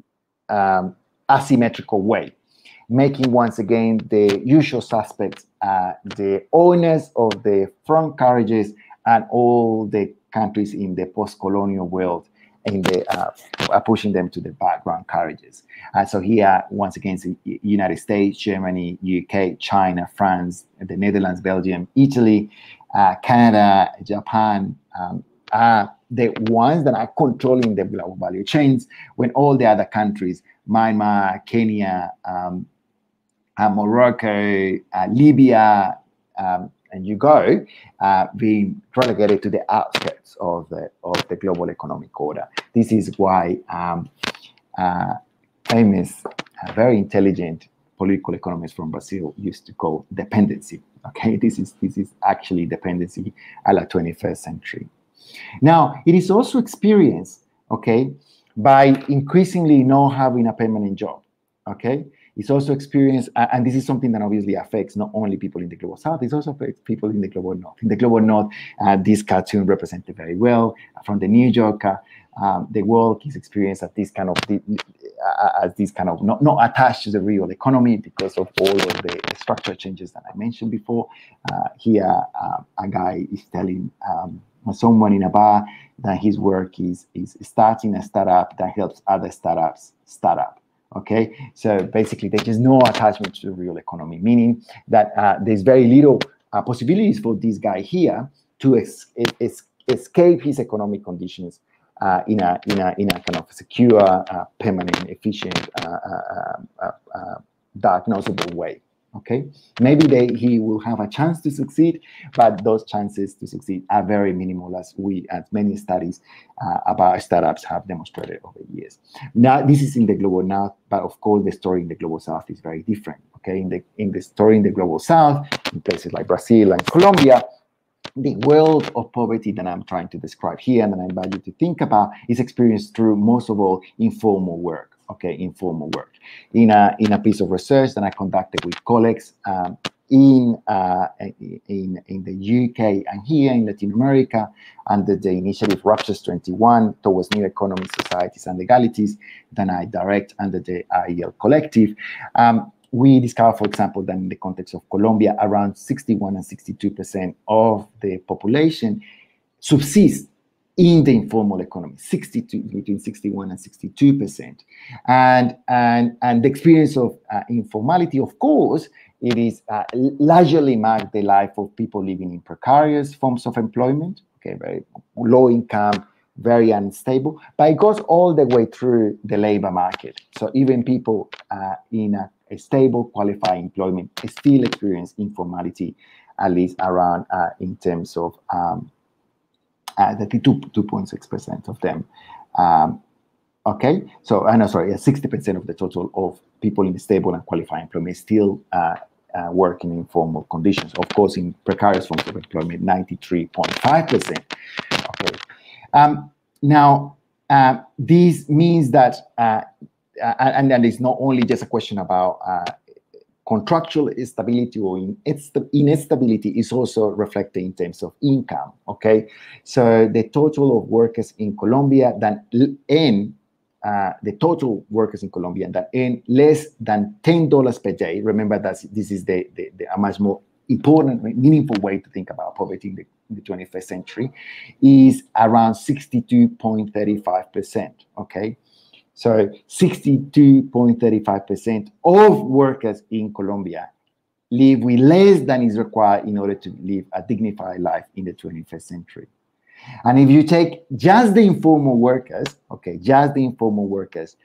um, asymmetrical way, making once again the usual suspects, uh, the owners of the front carriages and all the countries in the post-colonial world in the uh, are pushing them to the background carriages. Uh, so here, once again, the United States, Germany, U K, China, France, the Netherlands, Belgium, Italy, uh, Canada, Japan, um, are the ones that are controlling the global value chains, when all the other countries, Myanmar, Kenya, um, uh, Morocco, uh, Libya, um, and you go, uh, being relegated to the outskirts of the of the global economic order. This is why um, uh, famous, uh, very intelligent political economists from Brazil used to call dependency. Okay, this is this is actually dependency a la twenty-first century. Now, it is also experienced, okay, by increasingly not having a permanent job, okay? It's also experienced, uh, and this is something that obviously affects not only people in the global south, it also affects people in the global north. In the global north, uh, this cartoon represented very well from the New Yorker. Um, the world is experienced as this kind of, uh, as this kind of not, not attached to the real economy because of all of the structural changes that I mentioned before. Uh, here, uh, a guy is telling um, someone in a bar that his work is, is starting a startup that helps other startups start up. Okay, so basically there's just no attachment to the real economy, meaning that uh, there's very little uh, possibilities for this guy here to es es escape his economic conditions uh, in a in a in a kind of secure, uh, permanent, efficient, uh, uh, uh, uh, diagnosable way. Okay, maybe they, he will have a chance to succeed, but those chances to succeed are very minimal, as we, as many studies uh, about startups have demonstrated over years. Now, this is in the global north, but of course, the story in the global south is very different. Okay, in the in the story in the global south, in places like Brazil and Colombia, the world of poverty that I'm trying to describe here and that I invite you to think about is experienced through, most of all, informal work. Okay, informal work. In a in a piece of research that I conducted with colleagues um, in uh, in in the U K and here in Latin America, under the initiative Ruptures twenty-one towards new economies, societies, and legalities that I direct under the I E L collective. Um, we discovered, for example, that in the context of Colombia, around sixty-one and sixty-two percent of the population subsist in the informal economy, sixty-two, between sixty-one and sixty-two percent. And, and, and the experience of uh, informality, of course, it is uh, largely marked the life of people living in precarious forms of employment, okay, very low income, very unstable, but it goes all the way through the labor market. So even people uh, in a, a stable, qualified employment still experience informality, at least around uh, in terms of um, Uh, the two point six percent of them. Um, okay, so I uh, know, sorry, sixty percent of the total of people in stable and qualified employment still uh, uh, work in informal conditions. Of course, in precarious forms of employment, ninety-three point five percent. Okay, um, now uh, this means that, uh, and then it's not only just a question about uh, contractual instability or instability is also reflected in terms of income, okay? So the total of workers in Colombia that earn, uh, the total workers in Colombia that earn less than ten dollars per day, remember that this is the, the, the a much more important, meaningful way to think about poverty in the, in the twenty-first century, is around sixty-two point three five percent, okay? So sixty-two point three five percent of workers in Colombia live with less than is required in order to live a dignified life in the twenty-first century. And if you take just the informal workers, okay, just the informal workers,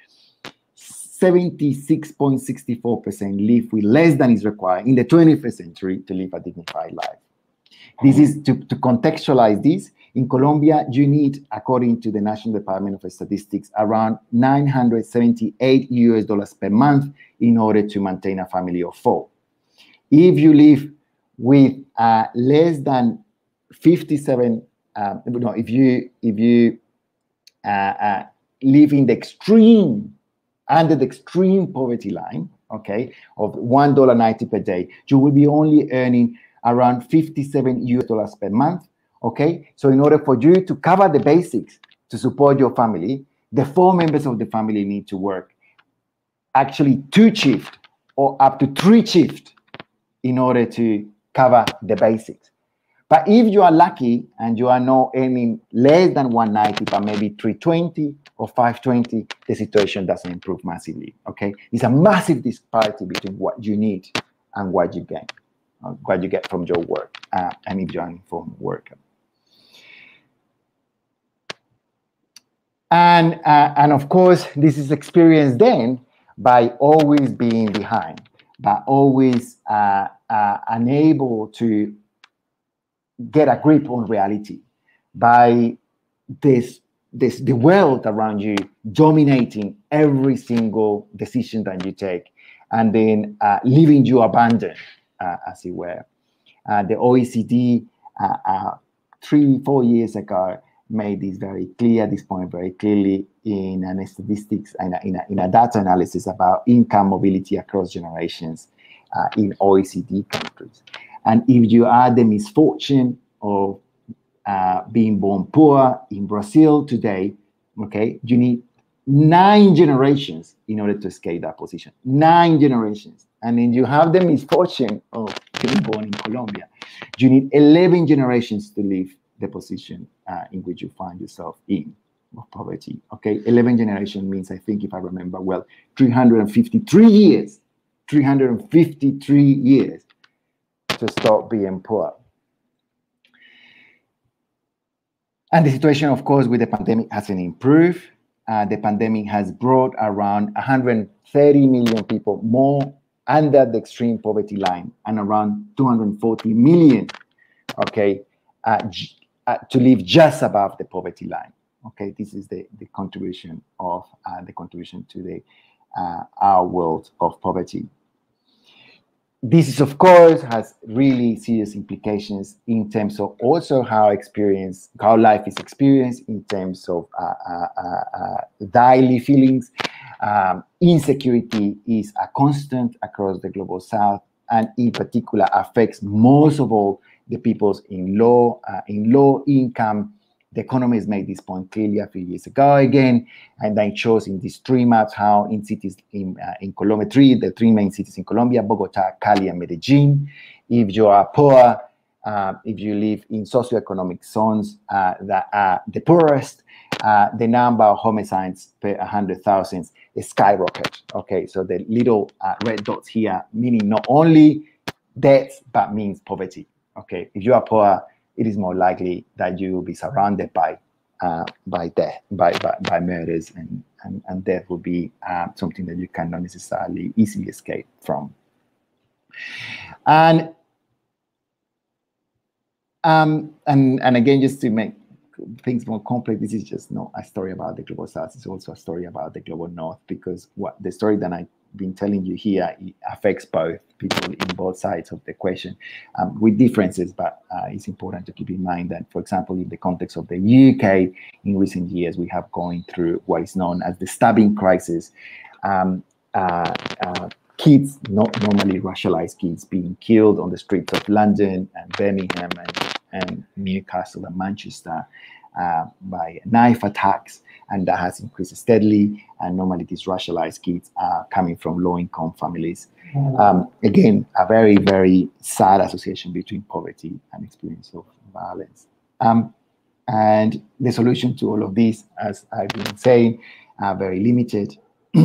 seventy-six point six four percent live with less than is required in the twenty-first century to live a dignified life. This is to, to contextualize this. In Colombia, you need, according to the National Department of Statistics, around nine hundred seventy-eight U S dollars per month in order to maintain a family of four. If you live with uh, less than fifty-seven, uh, no, if you if you uh, uh, live in the extreme, under the extreme poverty line, okay, of one dollar ninety per day, you will be only earning around fifty-seven U S dollars per month. Okay, so in order for you to cover the basics to support your family, the four members of the family need to work actually two shifts or up to three shifts in order to cover the basics. But if you are lucky and you are not earning less than one ninety, but maybe three twenty or five twenty, the situation doesn't improve massively. Okay, it's a massive disparity between what you need and what you gain, what you get from your work, uh, and if you're an informal worker. And, uh, and of course, this is experienced then by always being behind, by always uh, uh, unable to get a grip on reality, by this, this, the world around you dominating every single decision that you take, and then uh, leaving you abandoned, uh, as it were. Uh, the O E C D uh, uh, three, four years ago made this very clear, this point very clearly in an statistics, in a, in a, in a data analysis about income mobility across generations uh, in O E C D countries. And if you add the misfortune of uh, being born poor in Brazil today, okay, you need nine generations in order to escape that position, nine generations. And then you have the misfortune of being born in Colombia. You need eleven generations to leave the position uh, in which you find yourself in, of poverty, okay? eleven generation means, I think, if I remember well, three hundred fifty-three years, three hundred fifty-three years to stop being poor. And the situation, of course, with the pandemic hasn't improved. Uh, the pandemic has brought around one hundred thirty million people more under the extreme poverty line, and around two hundred forty million, okay, uh, uh, to live just above the poverty line. Okay, this is the, the contribution of uh, the contribution to the uh, our world of poverty. This is, of course, has really serious implications in terms of also how experience, how life is experienced in terms of uh, uh, uh, daily feelings. Um, insecurity is a constant across the global south, and in particular affects most of all the peoples in low uh, in low income. The economists made this point clearly a few years ago again, and then shows in these three maps how in cities in uh, in Colombia, three the three main cities in Colombia, Bogota, Cali, and Medellin. If you are poor, uh, if you live in socioeconomic zones uh, that are the poorest, uh, the number of homicides per one hundred thousand skyrocket. Okay, so the little uh, red dots here meaning not only deaths but means poverty. Okay, if you are poor, it is more likely that you will be surrounded by uh, by death, by, by by murders, and and, and death will be uh, something that you cannot necessarily easily escape from. And um and and again, just to make things more complex, this is just not a story about the global south. It's also a story about the global north, because what the story that I've been telling you here, it affects both people in both sides of the equation, um, with differences, but uh, it's important to keep in mind that, for example, in the context of the U K, in recent years, we have gone through what is known as the stabbing crisis. Um, uh, uh, kids, not normally racialized kids, being killed on the streets of London and Birmingham and, and Newcastle and Manchester uh, by knife attacks, and that has increased steadily. And normally these racialized kids are coming from low-income families. Um, again, a very, very sad association between poverty and experience of violence. Um, and the solution to all of this, as I've been saying, are very limited.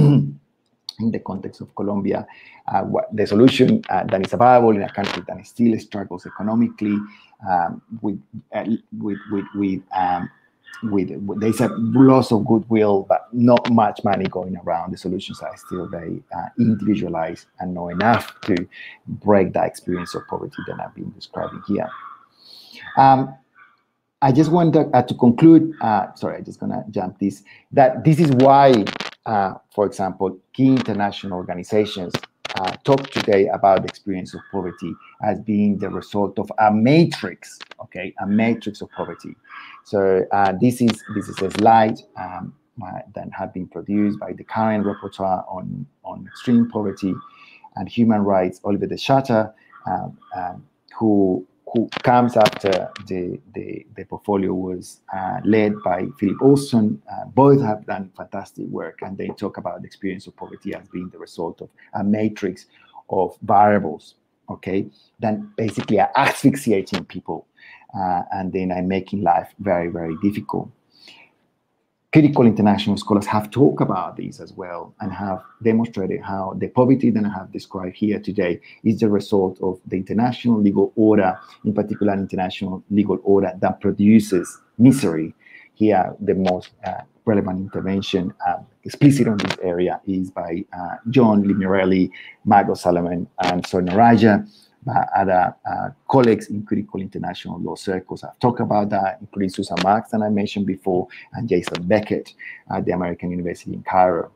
In the context of Colombia, uh, what the solution uh, that is available in a country that still struggles economically, um, with, uh, with, with, with, um, with, with, there's a loss of goodwill, but not much money going around. The solutions are still very uh, individualized and not enough to break that experience of poverty that I've been describing here. Um, I just want to, uh, to conclude, uh, sorry, I'm just gonna jump this, that this is why Uh, for example, key international organizations uh, talk today about the experience of poverty as being the result of a matrix, okay, a matrix of poverty. So uh, this is this is a slide um, uh, that had been produced by the current rapporteur on, on extreme poverty and human rights, Olivier de Schutter, um, um, who who comes after the, the, the portfolio was uh, led by Philip Olson. Uh, both have done fantastic work, and they talk about the experience of poverty as being the result of a matrix of variables, okay, then basically are asphyxiating people uh, and then are making life very, very difficult. Critical international scholars have talked about these as well and have demonstrated how the poverty that I have described here today is the result of the international legal order, in particular international legal order that produces misery. Here, the most uh, relevant intervention uh, explicit on this area is by uh, John Limirelli, Margot Salomon, and Sonia Raja. Uh, other uh, colleagues in critical international law circles have talked about that, including Susan Marks, that I mentioned before, and Jason Beckett at the American University in Cairo.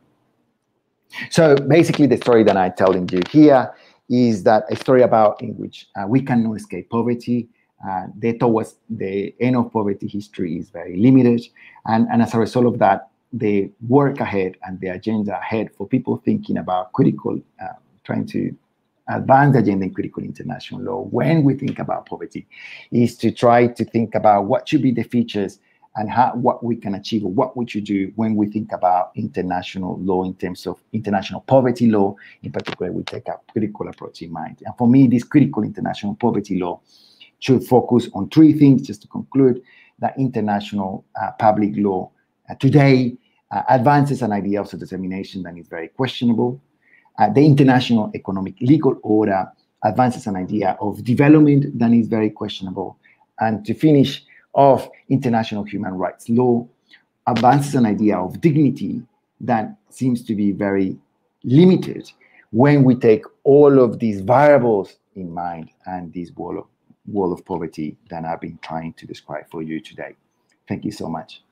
So basically the story that I'm telling you here is that a story about in which uh, we cannot escape poverty. Uh, the towards the end of poverty history is very limited. And, and as a result of that, the work ahead and the agenda ahead for people thinking about critical, uh, trying to advance the agenda in critical international law when we think about poverty is to try to think about what should be the features and how, what we can achieve, or what we should do when we think about international law in terms of international poverty law. In particular, we take a critical approach in mind. And for me, this critical international poverty law should focus on three things, just to conclude. That international uh, public law uh, today uh, advances an idea of self-determination that is very questionable. Uh, the international economic legal order advances an idea of development that is very questionable. And to finish, of international human rights law advances an idea of dignity that seems to be very limited when we take all of these variables in mind and this wall of, wall of poverty that I've been trying to describe for you today. Thank you so much.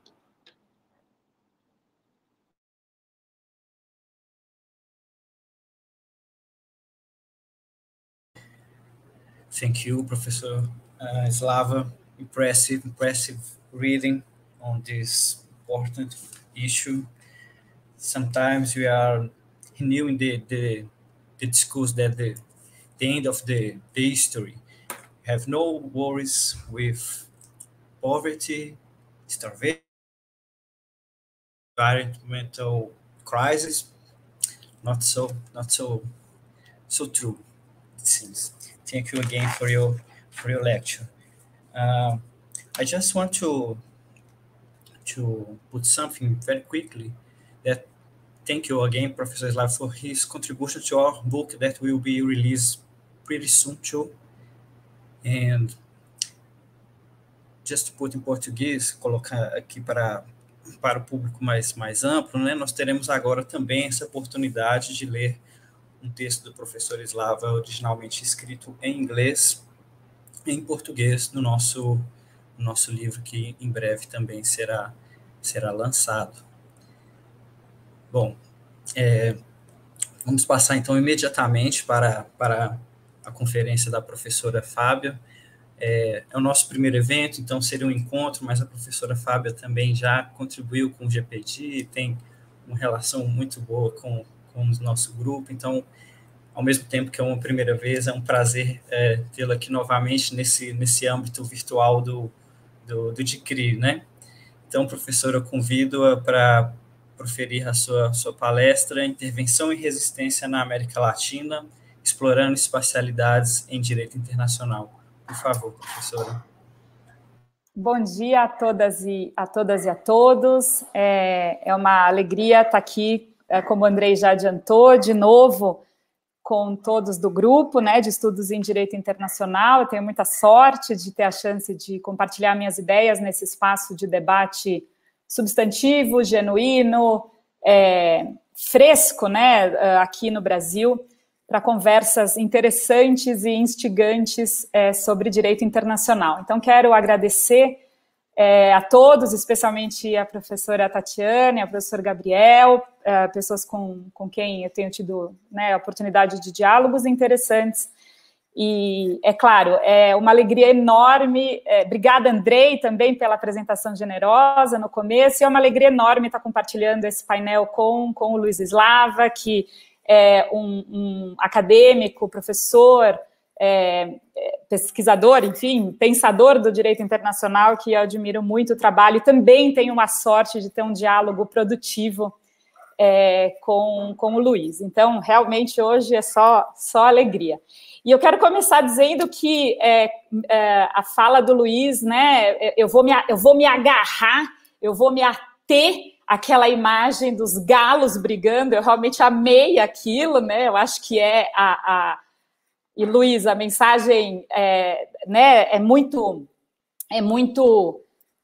Thank you, Professor uh, Slava. Impressive, impressive reading on this important issue. Sometimes we are renewing the, the, the discourse that the, the end of the, the history. We have no worries with poverty, starvation, environmental crisis. Not so, not so, so true, it seems. Thank you again for your for your lecture. Uh, I just want to to put something very quickly. That thank you again, Professor Slava, for his contribution to our book that will be released pretty soon too. And just to put em português, colocar aqui para para o público mais mais amplo, né? Nós teremos agora também essa oportunidade de ler um texto do professor Slava, originalmente escrito em inglês, em português, no nosso, no nosso livro, que em breve também será, será lançado. Bom, é, vamos passar então imediatamente para, para a conferência da professora Fábia. É, é o nosso primeiro evento, então seria um encontro, mas a professora Fábia também já contribuiu com o G P D, tem uma relação muito boa com com o nosso grupo, então, ao mesmo tempo que é uma primeira vez, é um prazer é, tê-la aqui novamente nesse, nesse âmbito virtual do, do, do D C R I, né? Então, professora, eu convido-a para proferir a sua, sua palestra, Intervenção e Resistência na América Latina, explorando espacialidades em Direito Internacional. Por favor, professora. Bom dia a todas e a, todas e a todos, é, é uma alegria estar aqui, como o Andrei já adiantou, de novo com todos do grupo, né, de estudos em Direito Internacional. Eu tenho muita sorte de ter a chance de compartilhar minhas ideias nesse espaço de debate substantivo, genuíno, é, fresco, né, aqui no Brasil, para conversas interessantes e instigantes é, sobre direito internacional. Então, quero agradecer É, a todos, especialmente a professora Tatiana, a professor Gabriel, é, pessoas com, com quem eu tenho tido, né, a oportunidade de diálogos interessantes. E, é claro, é uma alegria enorme. É, obrigada, Andrei, também pela apresentação generosa no começo. E é uma alegria enorme estar compartilhando esse painel com, com o Luiz Slava, que é um, um acadêmico, professor, É, pesquisador, enfim, pensador do direito internacional, que eu admiro muito o trabalho, e também tenho uma sorte de ter um diálogo produtivo é, com, com o Luiz. Então, realmente, hoje é só, só alegria. E eu quero começar dizendo que é, é, a fala do Luiz, né, eu vou, me, eu vou me agarrar, eu vou me ater àquela imagem dos galos brigando, eu realmente amei aquilo, né, eu acho que é a... a E, Luiz, a mensagem é, né, é muito, é muito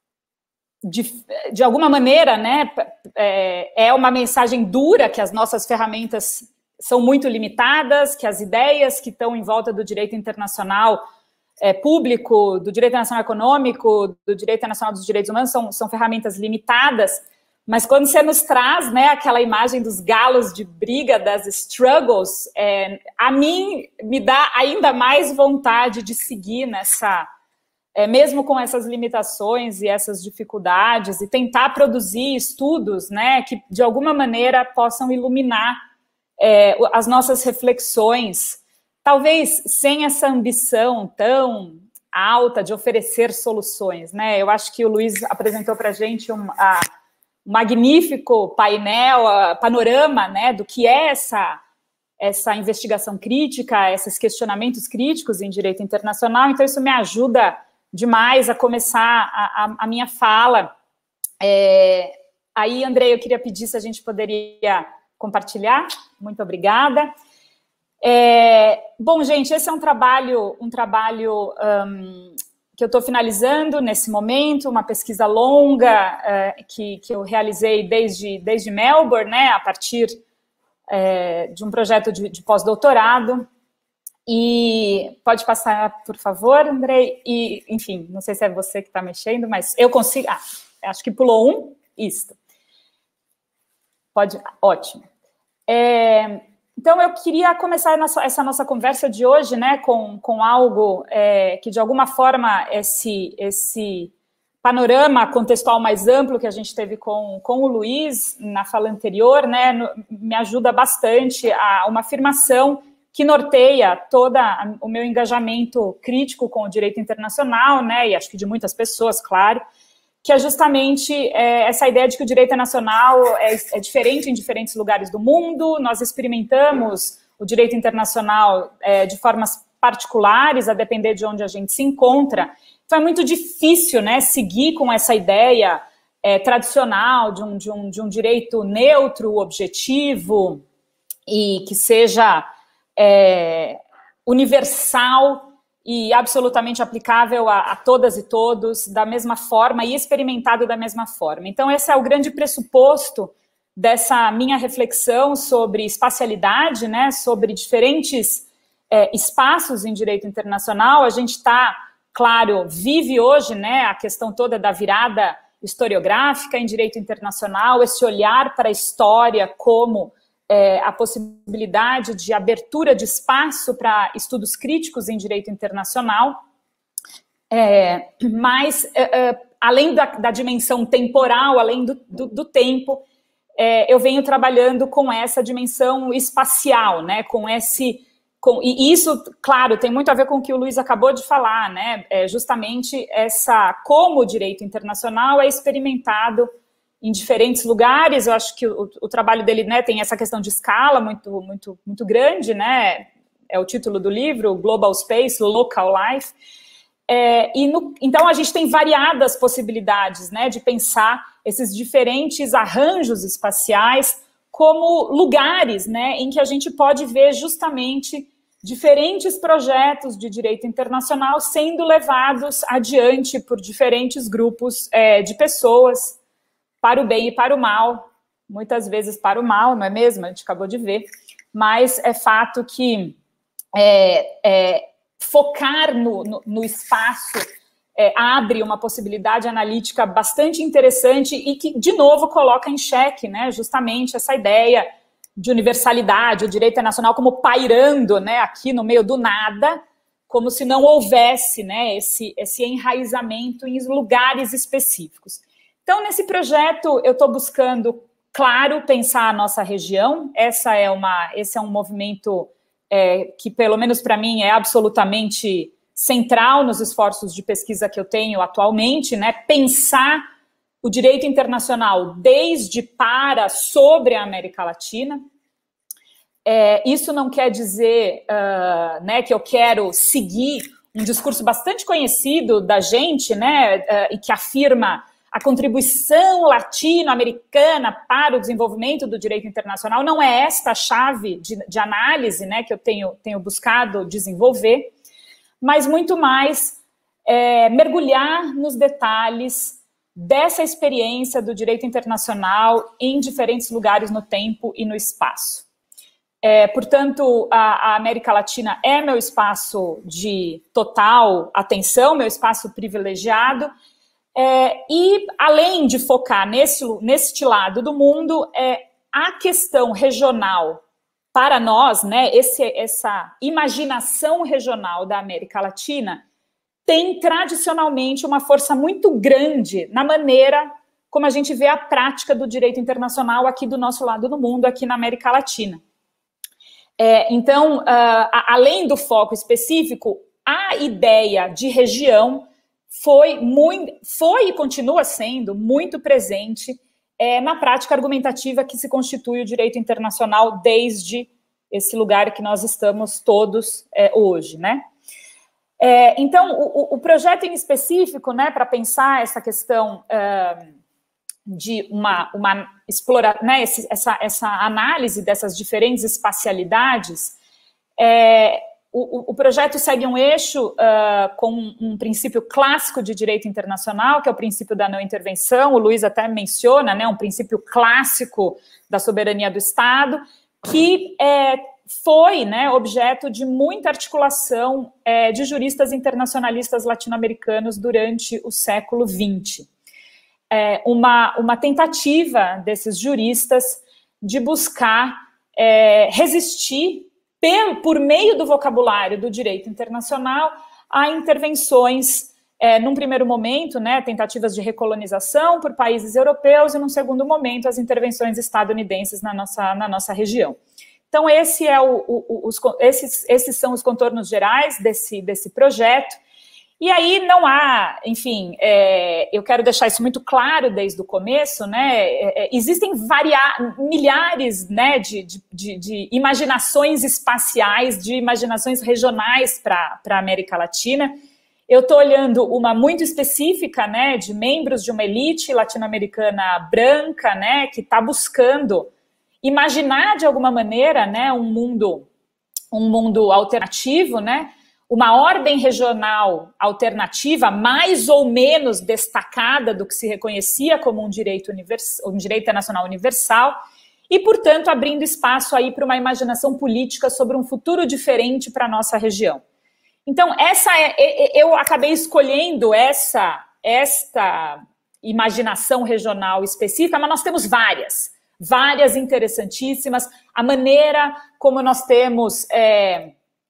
de, de alguma maneira, né, é, é uma mensagem dura, que as nossas ferramentas são muito limitadas, que as ideias que estão em volta do direito internacional é, público, do direito internacional econômico, do direito internacional dos direitos humanos, são, são ferramentas limitadas. Mas quando você nos traz, né, aquela imagem dos galos de briga, das struggles, é, a mim me dá ainda mais vontade de seguir nessa, é, mesmo com essas limitações e essas dificuldades, e tentar produzir estudos, né, que de alguma maneira possam iluminar é, as nossas reflexões, talvez sem essa ambição tão alta de oferecer soluções, né? Eu acho que o Luiz apresentou para a gente um, a, um magnífico painel, a, panorama, né, do que é essa, essa investigação crítica, esses questionamentos críticos em direito internacional. Então, isso me ajuda demais a começar a, a, a minha fala. É, aí, Andrei, eu queria pedir se a gente poderia compartilhar. Muito obrigada. É, bom, gente, esse é um trabalho, um trabalho um, que eu estou finalizando nesse momento, uma pesquisa longa é, que, que eu realizei desde, desde Melbourne, né, a partir é, de um projeto de, de pós-doutorado. E pode passar, por favor, Andrei? E, enfim, não sei se é você que está mexendo, mas eu consigo... Ah, acho que pulou um. Isso. Pode... Ótimo. É, então, eu queria começar essa nossa conversa de hoje, né, com, com algo é, que, de alguma forma, esse, esse panorama contextual mais amplo que a gente teve com, com o Luiz na fala anterior, né, no, me ajuda bastante a uma afirmação que norteia todo o meu engajamento crítico com o direito internacional, né, e acho que de muitas pessoas, claro, que é justamente é, essa ideia de que o direito internacional é, é diferente em diferentes lugares do mundo. Nós experimentamos o direito internacional é, de formas particulares, a depender de onde a gente se encontra. Então, é muito difícil, né, seguir com essa ideia é, tradicional de um, de, um, de um direito neutro, objetivo, e que seja é, universal e absolutamente aplicável a, a todas e todos da mesma forma e experimentado da mesma forma. Então, esse é o grande pressuposto dessa minha reflexão sobre espacialidade, né, sobre diferentes é, espaços em direito internacional. A gente está, claro, vive hoje, né, a questão toda da virada historiográfica em direito internacional, esse olhar para a história como É, a possibilidade de abertura de espaço para estudos críticos em direito internacional, é, mas, é, é, além da, da dimensão temporal, além do, do, do tempo, é, eu venho trabalhando com essa dimensão espacial, né, com esse... Com, e isso, claro, tem muito a ver com o que o Luiz acabou de falar, né, é justamente essa, como o direito internacional é experimentado em diferentes lugares. Eu acho que o, o trabalho dele, né, tem essa questão de escala muito, muito, muito grande, né, é o título do livro, Global Space, Local Life, é, e no, então a gente tem variadas possibilidades, né, de pensar esses diferentes arranjos espaciais como lugares, né, em que a gente pode ver justamente diferentes projetos de direito internacional sendo levados adiante por diferentes grupos é, de pessoas, para o bem e para o mal, muitas vezes para o mal, não é mesmo? A gente acabou de ver, mas é fato que é, é, focar no, no, no espaço é, abre uma possibilidade analítica bastante interessante e que, de novo, coloca em xeque, né, justamente essa ideia de universalidade, o direito internacional como pairando, né, aqui no meio do nada, como se não houvesse, né, esse, esse enraizamento em lugares específicos. Então, nesse projeto, eu estou buscando, claro, pensar a nossa região. Essa é uma, esse é um movimento é, que, pelo menos para mim, é absolutamente central nos esforços de pesquisa que eu tenho atualmente, né? Pensar o direito internacional desde, para, sobre a América Latina. É, isso não quer dizer uh, né, que eu quero seguir um discurso bastante conhecido da gente, né, uh, e que afirma a contribuição latino-americana para o desenvolvimento do direito internacional. Não é esta a chave de, de análise, né, que eu tenho, tenho buscado desenvolver, mas muito mais é, mergulhar nos detalhes dessa experiência do direito internacional em diferentes lugares no tempo e no espaço. É, portanto, a, a América Latina é meu espaço de total atenção, meu espaço privilegiado. É, e, além de focar nesse, neste lado do mundo, é, a questão regional, para nós, né, esse, essa imaginação regional da América Latina tem, tradicionalmente, uma força muito grande na maneira como a gente vê a prática do direito internacional aqui do nosso lado do mundo, aqui na América Latina. É, então, uh, a, além do foco específico, a ideia de região foi, muito, foi e continua sendo muito presente é, na prática argumentativa que se constitui o direito internacional desde esse lugar que nós estamos todos é, hoje, né? É, então, o, o projeto em específico, né, para pensar essa questão uh, de uma, uma explorar, né, esse, essa, essa análise dessas diferentes espacialidades, é, o, o projeto segue um eixo uh, com um, um princípio clássico de direito internacional, que é o princípio da não intervenção. O Luiz até menciona, né, um princípio clássico da soberania do Estado, que é, foi, né, objeto de muita articulação é, de juristas internacionalistas latino-americanos durante o século vinte. É, uma, uma tentativa desses juristas de buscar é, resistir por meio do vocabulário do direito internacional a intervenções, é, num primeiro momento, né, tentativas de recolonização por países europeus e, num segundo momento, as intervenções estadunidenses na nossa, na nossa região. Então, esse é o, o, os, esses, esses são os contornos gerais desse, desse projeto. E aí não há, enfim, é, eu quero deixar isso muito claro desde o começo, né? É, existem varia, milhares, né, de, de, de imaginações espaciais, de imaginações regionais para a América Latina. Eu estou olhando uma muito específica, né, de membros de uma elite latino-americana branca, né, que está buscando imaginar de alguma maneira, né, um mundo, um mundo alternativo, né? Uma ordem regional alternativa, mais ou menos destacada do que se reconhecia como um direito, univers... um direito internacional universal, e, portanto, abrindo espaço aí para uma imaginação política sobre um futuro diferente para a nossa região. Então, essa é... eu acabei escolhendo essa, esta imaginação regional específica, mas nós temos várias, várias interessantíssimas. A maneira como nós temos... É...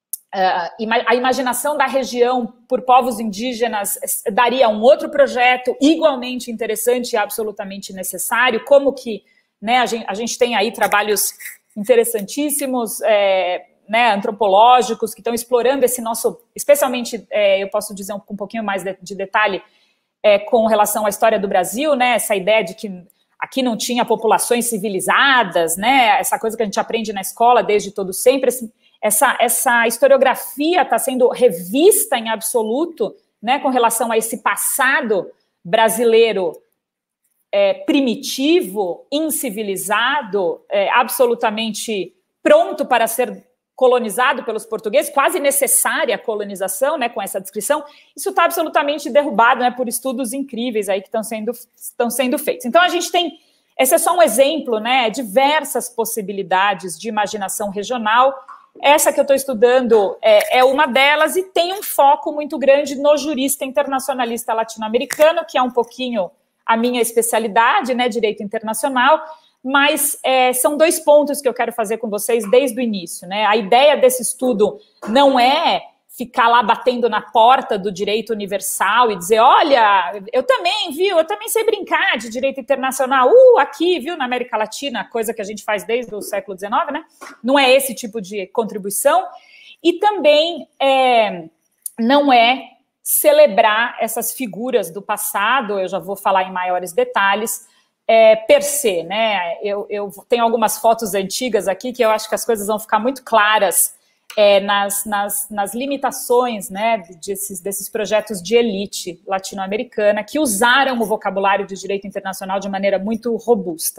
a imaginação da região por povos indígenas daria um outro projeto igualmente interessante e absolutamente necessário, como que, né, a gente, a gente tem aí trabalhos interessantíssimos, é, né, antropológicos, que estão explorando esse nosso, especialmente, é, eu posso dizer um, um pouquinho mais de, de detalhe, é, com relação à história do Brasil, né, essa ideia de que aqui não tinha populações civilizadas, né, essa coisa que a gente aprende na escola desde todo sempre, assim, Essa, essa historiografia está sendo revista em absoluto, né, com relação a esse passado brasileiro é, primitivo, incivilizado, é, absolutamente pronto para ser colonizado pelos portugueses, quase necessária a colonização, né, com essa descrição. Isso está absolutamente derrubado, né, por estudos incríveis aí que estão sendo, estão sendo feitos. Então, a gente tem, esse é só um exemplo, né, diversas possibilidades de imaginação regional. Essa que eu estou estudando é, é uma delas e tem um foco muito grande no jurista internacionalista latino-americano, que é um pouquinho a minha especialidade, né, direito internacional, mas é, são dois pontos que eu quero fazer com vocês desde o início, né? A ideia desse estudo não é ficar lá batendo na porta do direito universal e dizer, olha, eu também, viu, eu também sei brincar de direito internacional, uh, aqui, viu, na América Latina, coisa que a gente faz desde o século dezenove, né? Não é esse tipo de contribuição. E também é, não é celebrar essas figuras do passado, eu já vou falar em maiores detalhes, é, per se, né? Eu, eu tenho algumas fotos antigas aqui que eu acho que as coisas vão ficar muito claras É, nas, nas, nas limitações, né, desses, desses projetos de elite latino-americana que usaram o vocabulário de direito internacional de maneira muito robusta.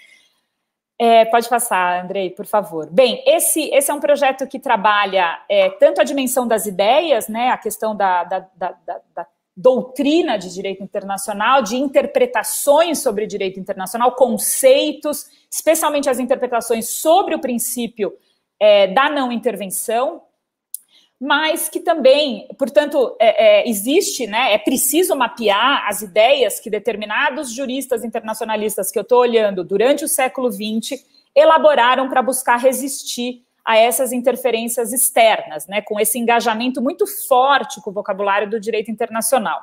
É, pode passar, Andrei, por favor. Bem, esse, esse é um projeto que trabalha é, tanto a dimensão das ideias, né, a questão da, da, da, da, da doutrina de direito internacional, de interpretações sobre direito internacional, conceitos, especialmente as interpretações sobre o princípio É, da não intervenção, mas que também, portanto, é, é, existe, né, é preciso mapear as ideias que determinados juristas internacionalistas que eu estou olhando durante o século vinte elaboraram para buscar resistir a essas interferências externas, né, com esse engajamento muito forte com o vocabulário do direito internacional.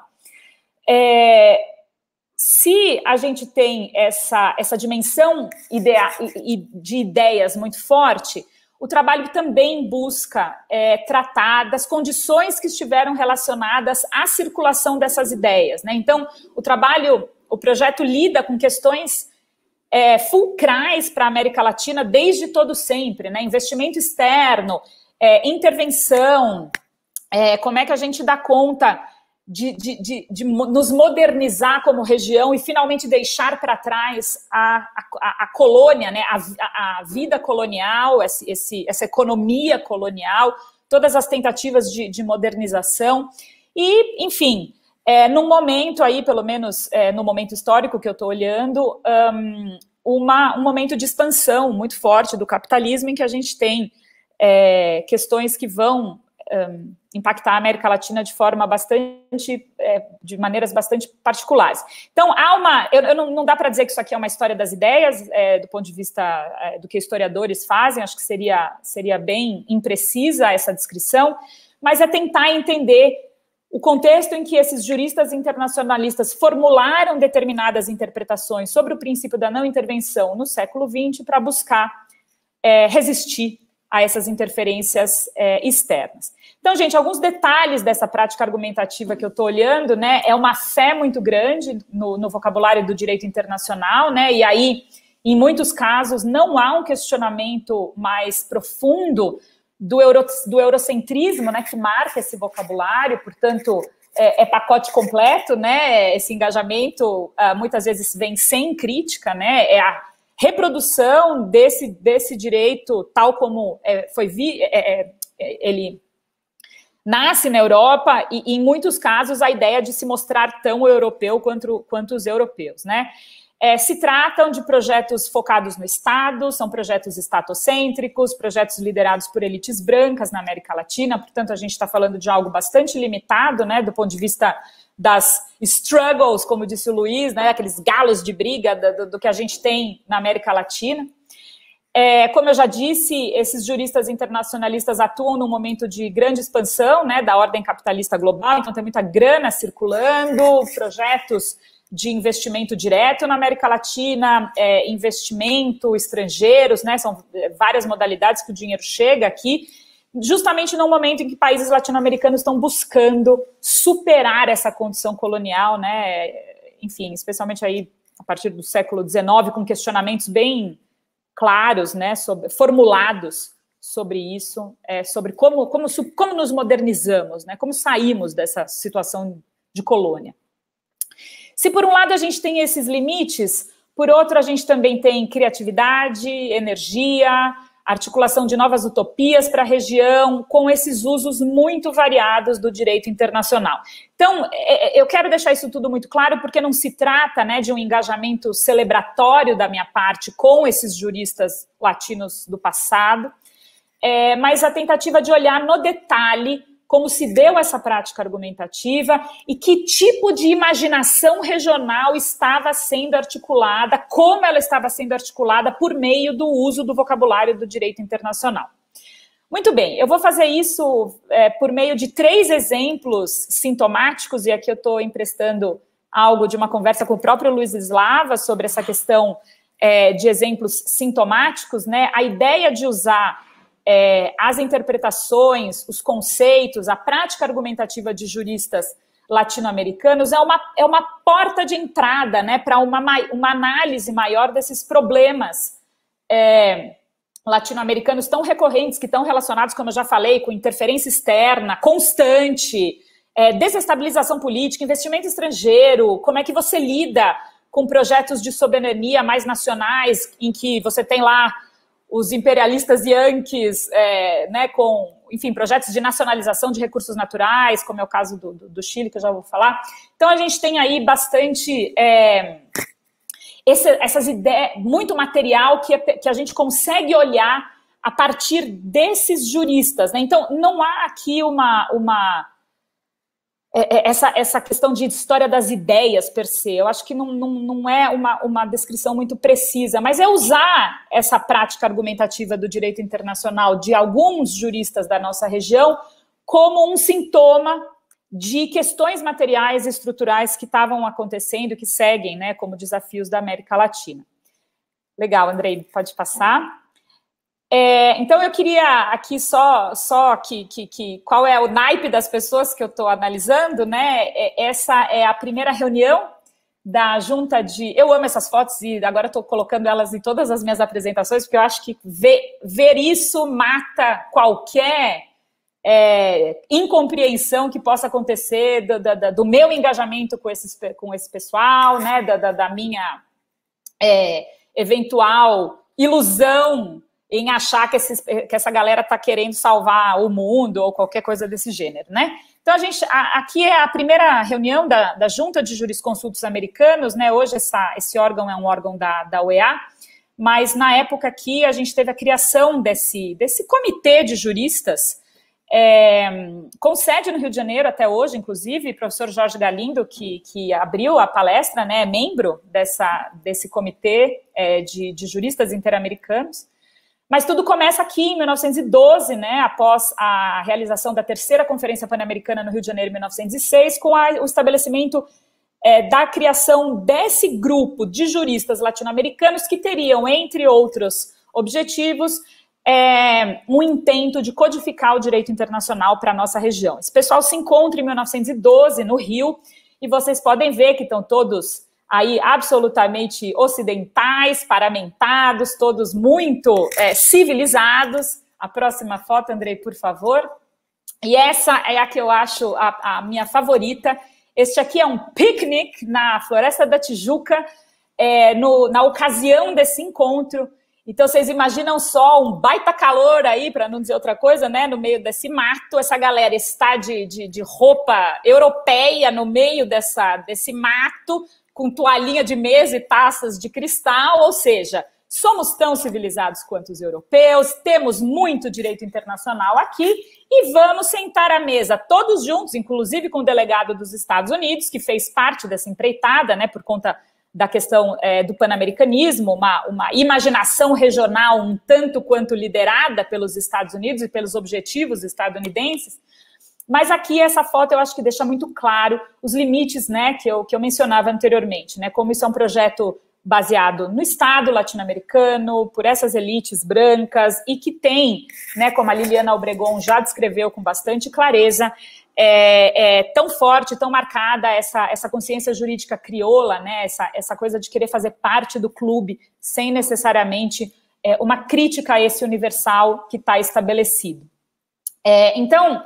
É, se a gente tem essa, essa dimensão idea, de ideias muito forte, o trabalho também busca é, tratar das condições que estiveram relacionadas à circulação dessas ideias, né? Então, o trabalho, o projeto lida com questões é, fulcrais para a América Latina desde todo sempre, né? Investimento externo, é, intervenção, é, como é que a gente dá conta de, de, de, de nos modernizar como região e finalmente deixar para trás a, a, a colônia, né, a, a vida colonial, esse, essa economia colonial, todas as tentativas de, de modernização. E, enfim, é, num momento aí, pelo menos é, no momento histórico que eu estou olhando, um, uma, um momento de expansão muito forte do capitalismo, em que a gente tem é, questões que vão um, impactar a América Latina de forma bastante, é, de maneiras bastante particulares. Então, há uma, eu, eu não, não dá para dizer que isso aqui é uma história das ideias, é, do ponto de vista é, do que historiadores fazem, acho que seria, seria bem imprecisa essa descrição, mas é tentar entender o contexto em que esses juristas internacionalistas formularam determinadas interpretações sobre o princípio da não intervenção no século vinte para buscar é, resistir a essas interferências é, externas. Então, gente, alguns detalhes dessa prática argumentativa que eu estou olhando, né, é uma fé muito grande no, no vocabulário do direito internacional, né, e aí, em muitos casos, não há um questionamento mais profundo do, euro, do eurocentrismo, né, que marca esse vocabulário, portanto, é, é pacote completo, né, esse engajamento uh, muitas vezes vem sem crítica, né, é a reprodução desse, desse direito, tal como é, foi vi, é, é, ele nasce na Europa, e, e em muitos casos a ideia de se mostrar tão europeu quanto, quanto os europeus, né? É, se tratam de projetos focados no Estado, são projetos estatocêntricos, projetos liderados por elites brancas na América Latina, portanto a gente está falando de algo bastante limitado, né, do ponto de vista das struggles, como disse o Luiz, né, aqueles galos de briga do, do que a gente tem na América Latina. É, como eu já disse, esses juristas internacionalistas atuam num momento de grande expansão, né, da ordem capitalista global, então tem muita grana circulando, projetos de investimento direto na América Latina, é, investimento estrangeiros, né, são várias modalidades que o dinheiro chega aqui, justamente no momento em que países latino-americanos estão buscando superar essa condição colonial, né, enfim, especialmente aí a partir do século dezenove, com questionamentos bem claros, né, sobre, formulados sobre isso, é, sobre como, como, como nos modernizamos, né, como saímos dessa situação de colônia. Se por um lado a gente tem esses limites, por outro a gente também tem criatividade, energia, articulação de novas utopias para a região, com esses usos muito variados do direito internacional. Então, eu quero deixar isso tudo muito claro, porque não se trata, né, de um engajamento celebratório da minha parte com esses juristas latinos do passado, é, mas a tentativa de olhar no detalhe como se deu essa prática argumentativa e que tipo de imaginação regional estava sendo articulada, como ela estava sendo articulada por meio do uso do vocabulário do direito internacional. Muito bem, eu vou fazer isso é, por meio de três exemplos sintomáticos, e aqui eu estou emprestando algo de uma conversa com o próprio Luiz Eslava sobre essa questão é, de exemplos sintomáticos, né? A ideia de usar É, as interpretações, os conceitos, a prática argumentativa de juristas latino-americanos é uma, é uma porta de entrada, né, para uma, uma análise maior desses problemas é, latino-americanos tão recorrentes, que estão relacionados, como eu já falei, com interferência externa constante, é, desestabilização política, investimento estrangeiro, como é que você lida com projetos de soberania mais nacionais, em que você tem lá os imperialistas yankees, é, né, com, enfim, projetos de nacionalização de recursos naturais, como é o caso do, do, do Chile, que eu já vou falar. Então, a gente tem aí bastante, é, esse, essas ideias, muito material que, que a gente consegue olhar a partir desses juristas, né? Então, não há aqui uma... uma Essa, essa questão de história das ideias, per se, eu acho que não, não, não é uma, uma descrição muito precisa, mas é usar essa prática argumentativa do direito internacional de alguns juristas da nossa região como um sintoma de questões materiais e estruturais que estavam acontecendo, que seguem, né, como desafios da América Latina. Legal, Andrei, pode passar. É, então, eu queria aqui só, só que, que, que, qual é o naipe das pessoas que eu estou analisando, né? Essa é a primeira reunião da junta de... Eu amo essas fotos e agora estou colocando elas em todas as minhas apresentações, porque eu acho que ver, ver isso mata qualquer é, incompreensão que possa acontecer do, do, do meu engajamento com, esses, com esse pessoal, né? Da, da, da minha é, eventual ilusão em achar que, esses, que essa galera está querendo salvar o mundo ou qualquer coisa desse gênero, né? Então, a gente, a, aqui é a primeira reunião da, da Junta de Jurisconsultos Americanos, né? Hoje essa, esse órgão é um órgão da, da O E A, mas na época aqui a gente teve a criação desse, desse comitê de juristas, é, com sede no Rio de Janeiro até hoje, inclusive, o professor Jorge Galindo, que, que abriu a palestra, né, é membro dessa, desse comitê é, de, de juristas interamericanos. Mas tudo começa aqui em mil novecentos e doze, né, após a realização da terceira Conferência Pan-Americana no Rio de Janeiro em mil novecentos e seis, com a, o estabelecimento é, da criação desse grupo de juristas latino-americanos que teriam, entre outros objetivos, é, um intento de codificar o direito internacional para a nossa região. Esse pessoal se encontra em mil novecentos e doze, no Rio, e vocês podem ver que estão todos aí absolutamente ocidentais, paramentados, todos muito é, civilizados. A próxima foto, Andrei, por favor. E essa é a que eu acho a, a minha favorita. Este aqui é um piquenique na Floresta da Tijuca, é, no, na ocasião desse encontro. Então, vocês imaginam só um baita calor aí, para não dizer outra coisa, né, no meio desse mato. Essa galera está de, de, de roupa europeia no meio dessa, desse mato, com toalhinha de mesa e taças de cristal, ou seja, somos tão civilizados quanto os europeus, temos muito direito internacional aqui e vamos sentar à mesa todos juntos, inclusive com o delegado dos Estados Unidos, que fez parte dessa empreitada, né, por conta da questão é, do panamericanismo, uma, uma imaginação regional um tanto quanto liderada pelos Estados Unidos e pelos objetivos estadunidenses. Mas aqui essa foto eu acho que deixa muito claro os limites, né, que eu, que eu mencionava anteriormente, né, como isso é um projeto baseado no Estado latino-americano, por essas elites brancas, e que tem, né, como a Liliana Obregon já descreveu com bastante clareza, é, é tão forte, tão marcada essa, essa consciência jurídica crioula, né, essa, essa coisa de querer fazer parte do clube, sem necessariamente é, uma crítica a esse universal que está estabelecido. É, então...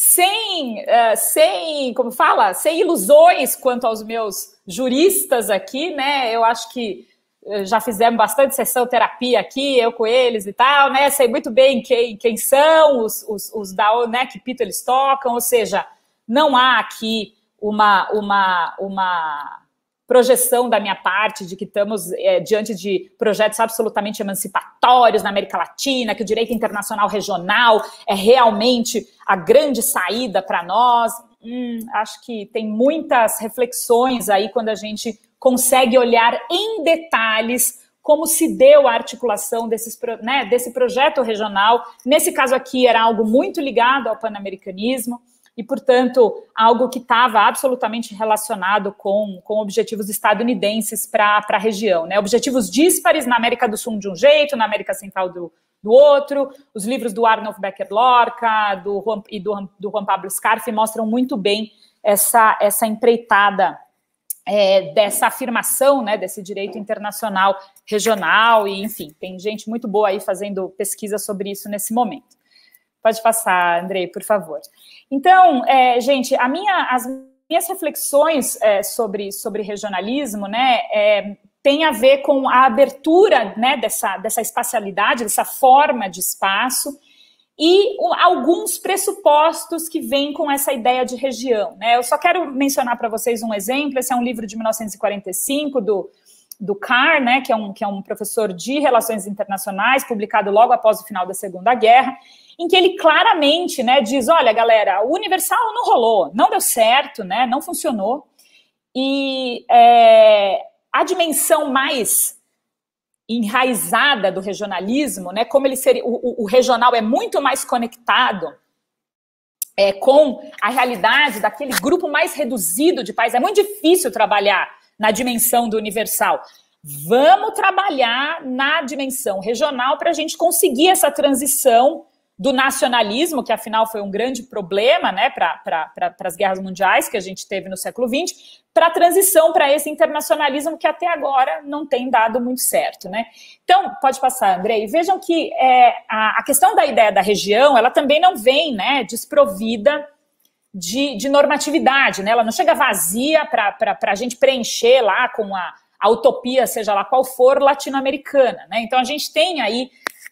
Sem, uh, sem, como fala, sem ilusões quanto aos meus juristas aqui, né, eu acho que já fizemos bastante sessão terapia aqui, eu com eles e tal, né, sei muito bem quem, quem são, os, os, os da, né, que pito eles tocam, ou seja, não há aqui uma, uma, uma projeção da minha parte de que estamos é, diante de projetos absolutamente emancipatórios na América Latina, que o direito internacional regional é realmente a grande saída para nós. Hum, acho que tem muitas reflexões aí quando a gente consegue olhar em detalhes como se deu a articulação desses, né, desse projeto regional. Nesse caso aqui era algo muito ligado ao panamericanismo, e, portanto, algo que estava absolutamente relacionado com, com objetivos estadunidenses para a região, né? Objetivos díspares na América do Sul de um jeito, na América Central do, do outro. Os livros do Arnulf Becker Lorca do Juan, e do, do Juan Pablo Scarfi mostram muito bem essa, essa empreitada é, dessa afirmação, né, desse direito internacional regional, e, enfim, tem gente muito boa aí fazendo pesquisa sobre isso nesse momento. Pode passar, Andrei, por favor. Então, é, gente, a minha, as minhas reflexões é, sobre, sobre regionalismo, né, é, tem a ver com a abertura, né, dessa, dessa espacialidade, dessa forma de espaço, e o, alguns pressupostos que vêm com essa ideia de região, né? Eu só quero mencionar para vocês um exemplo. Esse é um livro de mil novecentos e quarenta e cinco, do, do Carr, né, que é, um, que é um professor de Relações Internacionais, publicado logo após o final da Segunda Guerra, em que ele claramente, né, diz, olha, galera, o universal não rolou, não deu certo, né, não funcionou, e é, a dimensão mais enraizada do regionalismo, né, como ele seria, o, o regional é muito mais conectado é, com a realidade daquele grupo mais reduzido de países, é muito difícil trabalhar na dimensão do universal. Vamos trabalhar na dimensão regional para a gente conseguir essa transição do nacionalismo, que afinal foi um grande problema, né, para pra, as guerras mundiais que a gente teve no século vinte, para a transição para esse internacionalismo que até agora não tem dado muito certo, né? Então, pode passar, Andrei. Vejam que é, a, a questão da ideia da região, ela também não vem, né, desprovida de, de normatividade, né? Ela não chega vazia para a gente preencher lá com a, a utopia, seja lá qual for, latino-americana, né? Então, a gente tem aí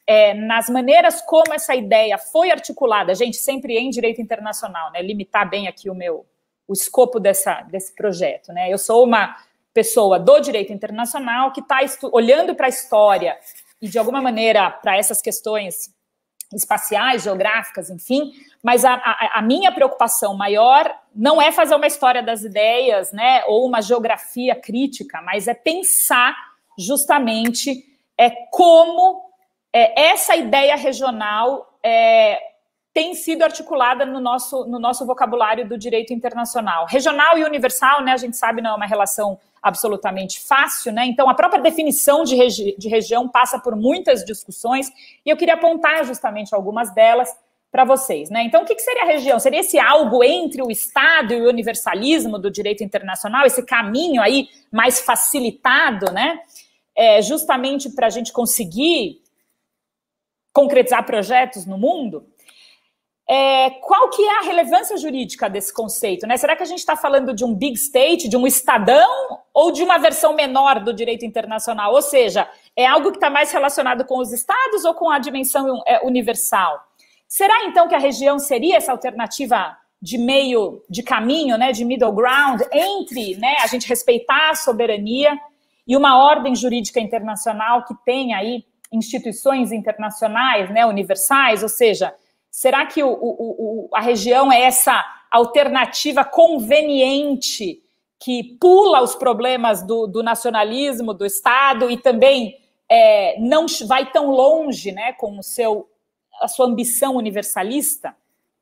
é, nas maneiras como essa ideia foi articulada, gente, sempre em direito internacional, né, limitar bem aqui o meu, o escopo dessa, desse projeto, né, eu sou uma pessoa do direito internacional que está olhando para a história e, de alguma maneira, para essas questões espaciais, geográficas, enfim, mas a, a, a minha preocupação maior não é fazer uma história das ideias, né, ou uma geografia crítica, mas é pensar justamente é, como é, essa ideia regional é, tem sido articulada no nosso, no nosso vocabulário do direito internacional. Regional e universal, né, a gente sabe, não é uma relação absolutamente fácil, né? Então, a própria definição de, regi de região passa por muitas discussões, e eu queria apontar justamente algumas delas para vocês, né? Então, o que, que seria a região? Seria esse algo entre o Estado e o universalismo do direito internacional, esse caminho aí mais facilitado, né? É, justamente para a gente conseguir concretizar projetos no mundo? É, qual que é a relevância jurídica desse conceito, né? Será que a gente está falando de um big state, de um estadão, ou de uma versão menor do direito internacional? Ou seja, é algo que está mais relacionado com os estados ou com a dimensão é, universal? Será, então, que a região seria essa alternativa de meio, de caminho, né, de middle ground, entre, né, a gente respeitar a soberania e uma ordem jurídica internacional que tem aí instituições internacionais, né, universais, ou seja, será que o, o, o, a região é essa alternativa conveniente que pula os problemas do, do nacionalismo, do Estado, e também é, não vai tão longe, né, com o seu, a sua ambição universalista?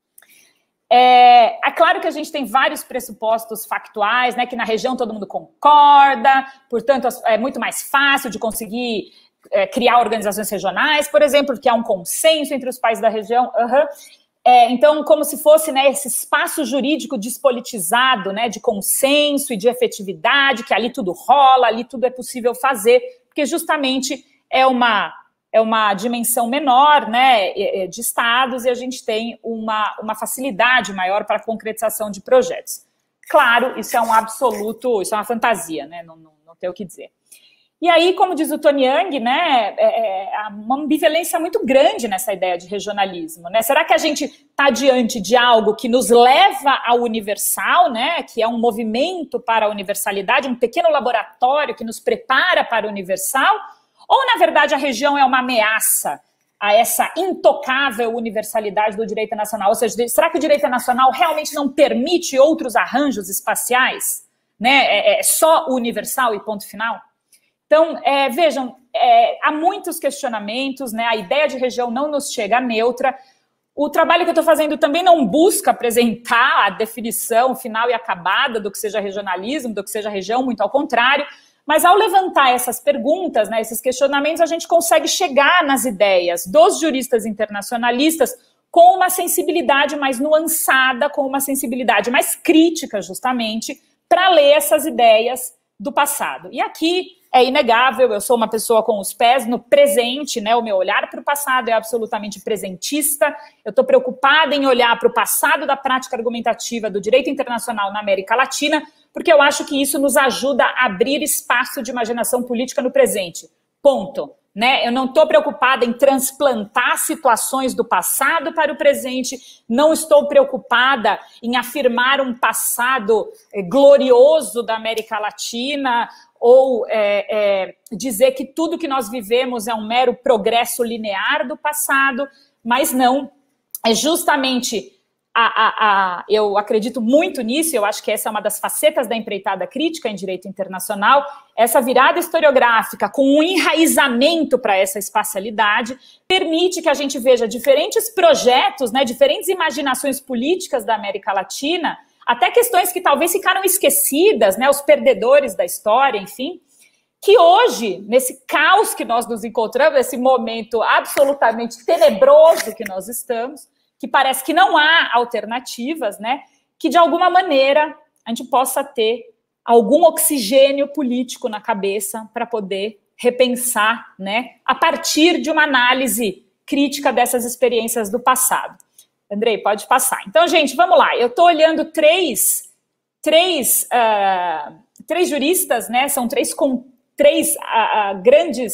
É, é claro que a gente tem vários pressupostos factuais, né, que na região todo mundo concorda, portanto é muito mais fácil de conseguir É, criar organizações regionais, por exemplo, que há um consenso entre os países da região. Uhum. É, então, como se fosse, né, esse espaço jurídico despolitizado, né, de consenso e de efetividade, que ali tudo rola, ali tudo é possível fazer, porque justamente é uma, é uma dimensão menor, né, de estados, e a gente tem uma, uma facilidade maior para a concretização de projetos. Claro, isso é um absoluto, isso é uma fantasia, né, não, não, não tem o que dizer. E aí, como diz o Tony Young, né, é, há uma ambivalência muito grande nessa ideia de regionalismo, né? Será que a gente está diante de algo que nos leva ao universal, né, que é um movimento para a universalidade, um pequeno laboratório que nos prepara para o universal? Ou, na verdade, a região é uma ameaça a essa intocável universalidade do direito nacional? Ou seja, será que o direito nacional realmente não permite outros arranjos espaciais? Né? É, é só o universal e ponto final? Então, é, vejam, é, há muitos questionamentos, né? A ideia de região não nos chega neutra. O trabalho que eu estou fazendo também não busca apresentar a definição final e acabada do que seja regionalismo, do que seja região, muito ao contrário. Mas ao levantar essas perguntas, né, esses questionamentos, a gente consegue chegar nas ideias dos juristas internacionalistas com uma sensibilidade mais nuançada, com uma sensibilidade mais crítica, justamente, para ler essas ideias do passado. E aqui é inegável, eu sou uma pessoa com os pés no presente, né? O meu olhar para o passado é absolutamente presentista. Eu estou preocupada em olhar para o passado da prática argumentativa do direito internacional na América Latina, porque eu acho que isso nos ajuda a abrir espaço de imaginação política no presente. Ponto. Né? Eu não estou preocupada em transplantar situações do passado para o presente, não estou preocupada em afirmar um passado eh, glorioso da América Latina, ou é, é, dizer que tudo que nós vivemos é um mero progresso linear do passado, mas não, é justamente, a, a, a, eu acredito muito nisso, eu acho que essa é uma das facetas da empreitada crítica em direito internacional, essa virada historiográfica com um enraizamento para essa espacialidade, permite que a gente veja diferentes projetos, né, diferentes imaginações políticas da América Latina, até questões que talvez ficaram esquecidas, né, os perdedores da história, enfim, que hoje, nesse caos que nós nos encontramos, nesse momento absolutamente tenebroso que nós estamos, que parece que não há alternativas, né, que de alguma maneira a gente possa ter algum oxigênio político na cabeça para poder repensar, né, a partir de uma análise crítica dessas experiências do passado. Andrei, pode passar. Então, gente, vamos lá. Eu estou olhando três, três, uh, três juristas, né? São três, com, três uh, uh, grandes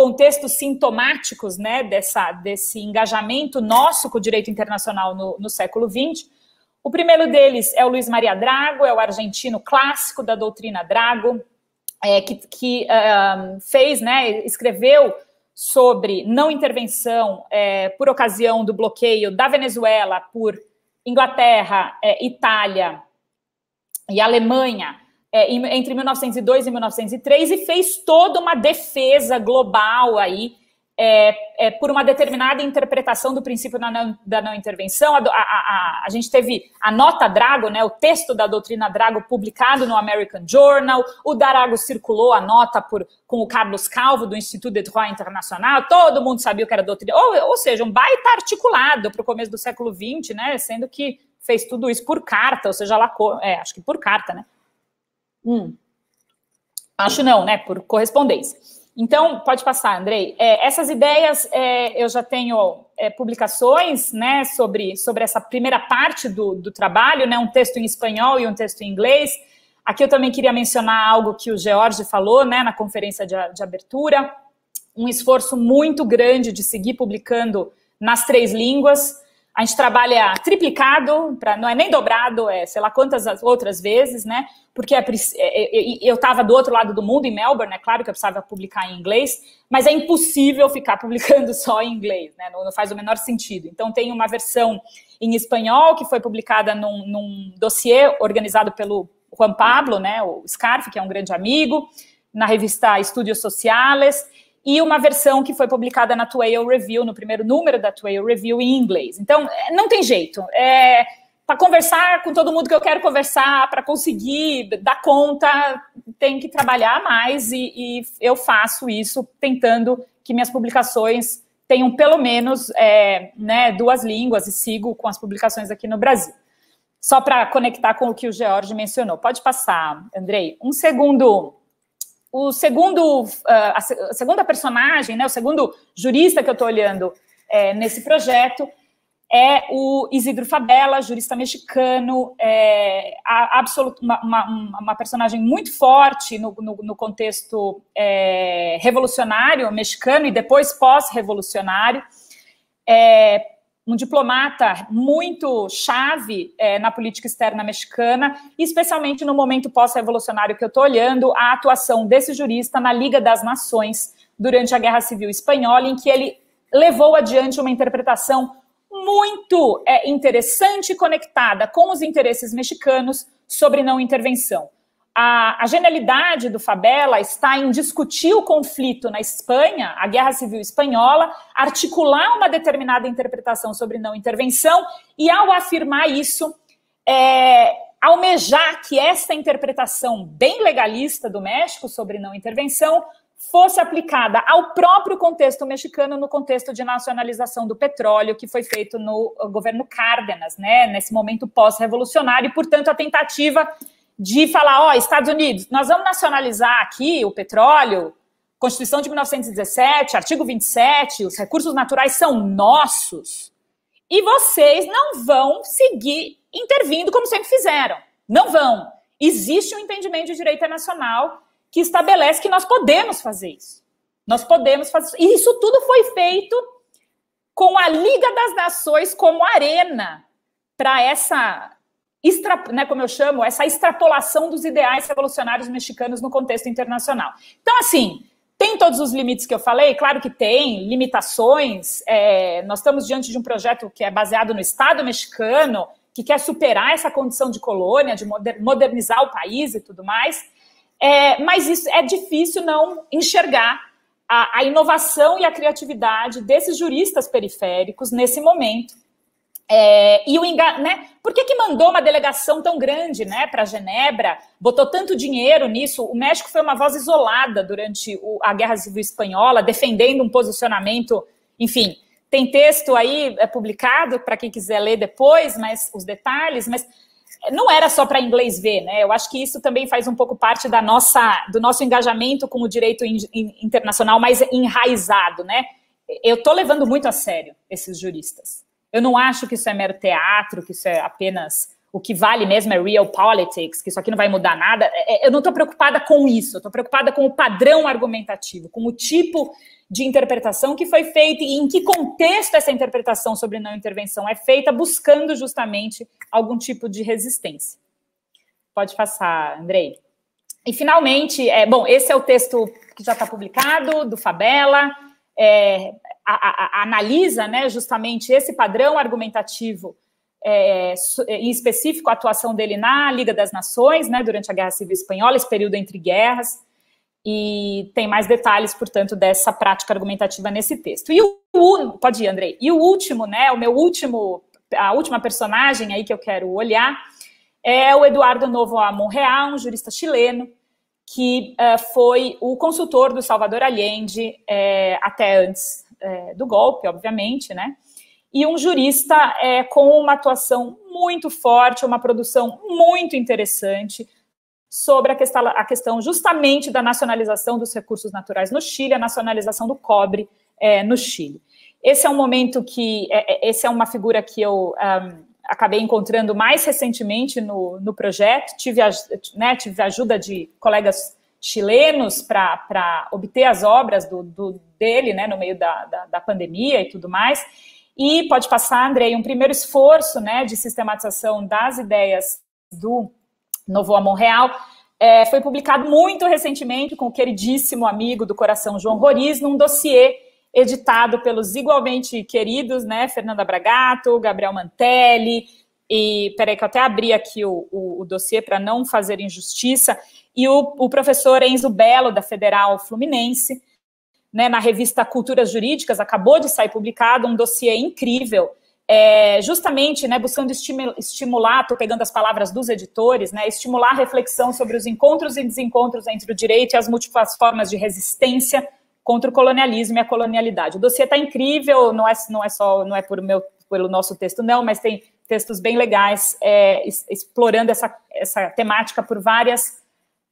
contextos sintomáticos, né, dessa, desse engajamento nosso com o direito internacional no, no século vinte. O primeiro deles é o Luiz Maria Drago, é o argentino clássico da doutrina Drago, é, que, que uh, fez, né, escreveu sobre não intervenção é, por ocasião do bloqueio da Venezuela por Inglaterra, é, Itália e Alemanha, É, entre mil novecentos e dois e mil novecentos e três, e fez toda uma defesa global aí, é, é, por uma determinada interpretação do princípio da não, da não intervenção. A, a, a, a gente teve a nota Drago, né, o texto da doutrina Drago publicado no American Journal, o Drago circulou a nota por, com o Carlos Calvo, do Instituto de Droit Internacional, todo mundo sabia o que era doutrina, ou, ou seja, um baita articulado para o começo do século vinte, né, sendo que fez tudo isso por carta, ou seja, lá, é, acho que por carta, né. Hum. Acho não, né? Por correspondência. Então, pode passar, Andrei. É, essas ideias, é, eu já tenho é, publicações, né, sobre, sobre essa primeira parte do, do trabalho, né, um texto em espanhol e um texto em inglês. Aqui eu também queria mencionar algo que o George falou, né, na conferência de, de abertura, um esforço muito grande de seguir publicando nas três línguas. A gente trabalha triplicado, pra, não é nem dobrado, é sei lá quantas outras vezes, né? Porque é, eu estava do outro lado do mundo, em Melbourne, é claro que eu precisava publicar em inglês, mas é impossível ficar publicando só em inglês, né? Não, não faz o menor sentido. Então, tem uma versão em espanhol que foi publicada num, num dossiê organizado pelo Juan Pablo, né? O Scarf, que é um grande amigo, na revista Estudios Sociales, e uma versão que foi publicada na Twale Review, no primeiro número da Twale Review, em inglês. Então, não tem jeito. É, para conversar com todo mundo que eu quero conversar, para conseguir dar conta, tem que trabalhar mais, e, e eu faço isso tentando que minhas publicações tenham pelo menos é, né, duas línguas, e sigo com as publicações aqui no Brasil. Só para conectar com o que o George mencionou. Pode passar, Andrei. Um segundo... O segundo, a segunda personagem, né, o segundo jurista que eu estou olhando é, nesse projeto é o Isidro Fabela, jurista mexicano, é, absoluto, uma, uma, uma personagem muito forte no, no, no contexto é, revolucionário mexicano e depois pós-revolucionário. É, um diplomata muito chave é, na política externa mexicana, especialmente no momento pós-revolucionário que eu estou olhando, a atuação desse jurista na Liga das Nações durante a Guerra Civil Espanhola, em que ele levou adiante uma interpretação muito é, interessante e conectada com os interesses mexicanos sobre não intervenção. A, a genialidade do Fabela está em discutir o conflito na Espanha, a Guerra Civil Espanhola, articular uma determinada interpretação sobre não intervenção e, ao afirmar isso, é, almejar que essa interpretação bem legalista do México sobre não intervenção fosse aplicada ao próprio contexto mexicano, no contexto de nacionalização do petróleo que foi feito no governo Cárdenas, né, nesse momento pós-revolucionário, e, portanto, a tentativa de falar, ó, oh, Estados Unidos, nós vamos nacionalizar aqui o petróleo, Constituição de mil novecentos e dezessete, artigo vinte e sete, os recursos naturais são nossos, e vocês não vão seguir intervindo como sempre fizeram. Não vão. Existe um entendimento de direito internacional que estabelece que nós podemos fazer isso. Nós podemos fazer isso. E isso tudo foi feito com a Liga das Nações como arena para essa... Extra, né, como eu chamo, essa extrapolação dos ideais revolucionários mexicanos no contexto internacional. Então, assim, tem todos os limites que eu falei? Claro que tem, limitações. É, nós estamos diante de um projeto que é baseado no Estado mexicano, que quer superar essa condição de colônia, de modernizar o país e tudo mais. É, mas isso é difícil não enxergar a, a inovação e a criatividade desses juristas periféricos nesse momento. É, e o enga... né? Por que que mandou uma delegação tão grande, né, para Genebra, botou tanto dinheiro nisso? O México foi uma voz isolada durante o, a Guerra Civil Espanhola, defendendo um posicionamento, enfim, tem texto aí é, publicado para quem quiser ler depois, mas os detalhes, mas não era só para inglês ver, né? Eu acho que isso também faz um pouco parte da nossa, do nosso engajamento com o direito in, in, internacional mais enraizado, né? Eu estou levando muito a sério esses juristas. Eu não acho que isso é mero teatro, que isso é apenas o que vale mesmo é real politics, que isso aqui não vai mudar nada. Eu não estou preocupada com isso, eu estou preocupada com o padrão argumentativo, com o tipo de interpretação que foi feita e em que contexto essa interpretação sobre não intervenção é feita, buscando justamente algum tipo de resistência. Pode passar, Andrei. E, finalmente, é, bom, esse é o texto que já está publicado, do Fabela, é, a, a, a, analisa, né, justamente esse padrão argumentativo, é, em específico a atuação dele na Liga das Nações, né, durante a Guerra Civil Espanhola, esse período entre guerras, e tem mais detalhes, portanto, dessa prática argumentativa nesse texto. E o, o pode ir, Andrei. E o último, né, o meu último, a última personagem aí que eu quero olhar é o Eduardo Novoa Monreal, um jurista chileno, que uh, foi o consultor do Salvador Allende uh, até antes uh, do golpe, obviamente, né? E um jurista uh, com uma atuação muito forte, uma produção muito interessante sobre a questão, a questão justamente da nacionalização dos recursos naturais no Chile, a nacionalização do cobre uh, no Chile. Esse é um momento que, uh, essa é uma figura que eu um, acabei encontrando mais recentemente no, no projeto, tive a, né, tive a ajuda de colegas chilenos para obter as obras do, do, dele, né, no meio da, da, da pandemia e tudo mais. E pode passar, Andrei, um primeiro esforço, né, de sistematização das ideias do Novoa Monreal, é, foi publicado muito recentemente com o queridíssimo amigo do coração João Roriz, num dossiê editado pelos igualmente queridos, né, Fernanda Bragato, Gabriel Mantelli, e peraí que eu até abri aqui o, o, o dossiê para não fazer injustiça, e o, o professor Enzo Belo, da Federal Fluminense, né, na revista Culturas Jurídicas, acabou de sair publicado um dossiê incrível, é, justamente, né, buscando estimular, estou pegando as palavras dos editores, né, estimular a reflexão sobre os encontros e desencontros entre o direito e as múltiplas formas de resistência contra o colonialismo e a colonialidade. O dossiê está incrível, não é, não é só, não é por meu, pelo nosso texto, não, mas tem textos bem legais é, explorando essa, essa temática por várias,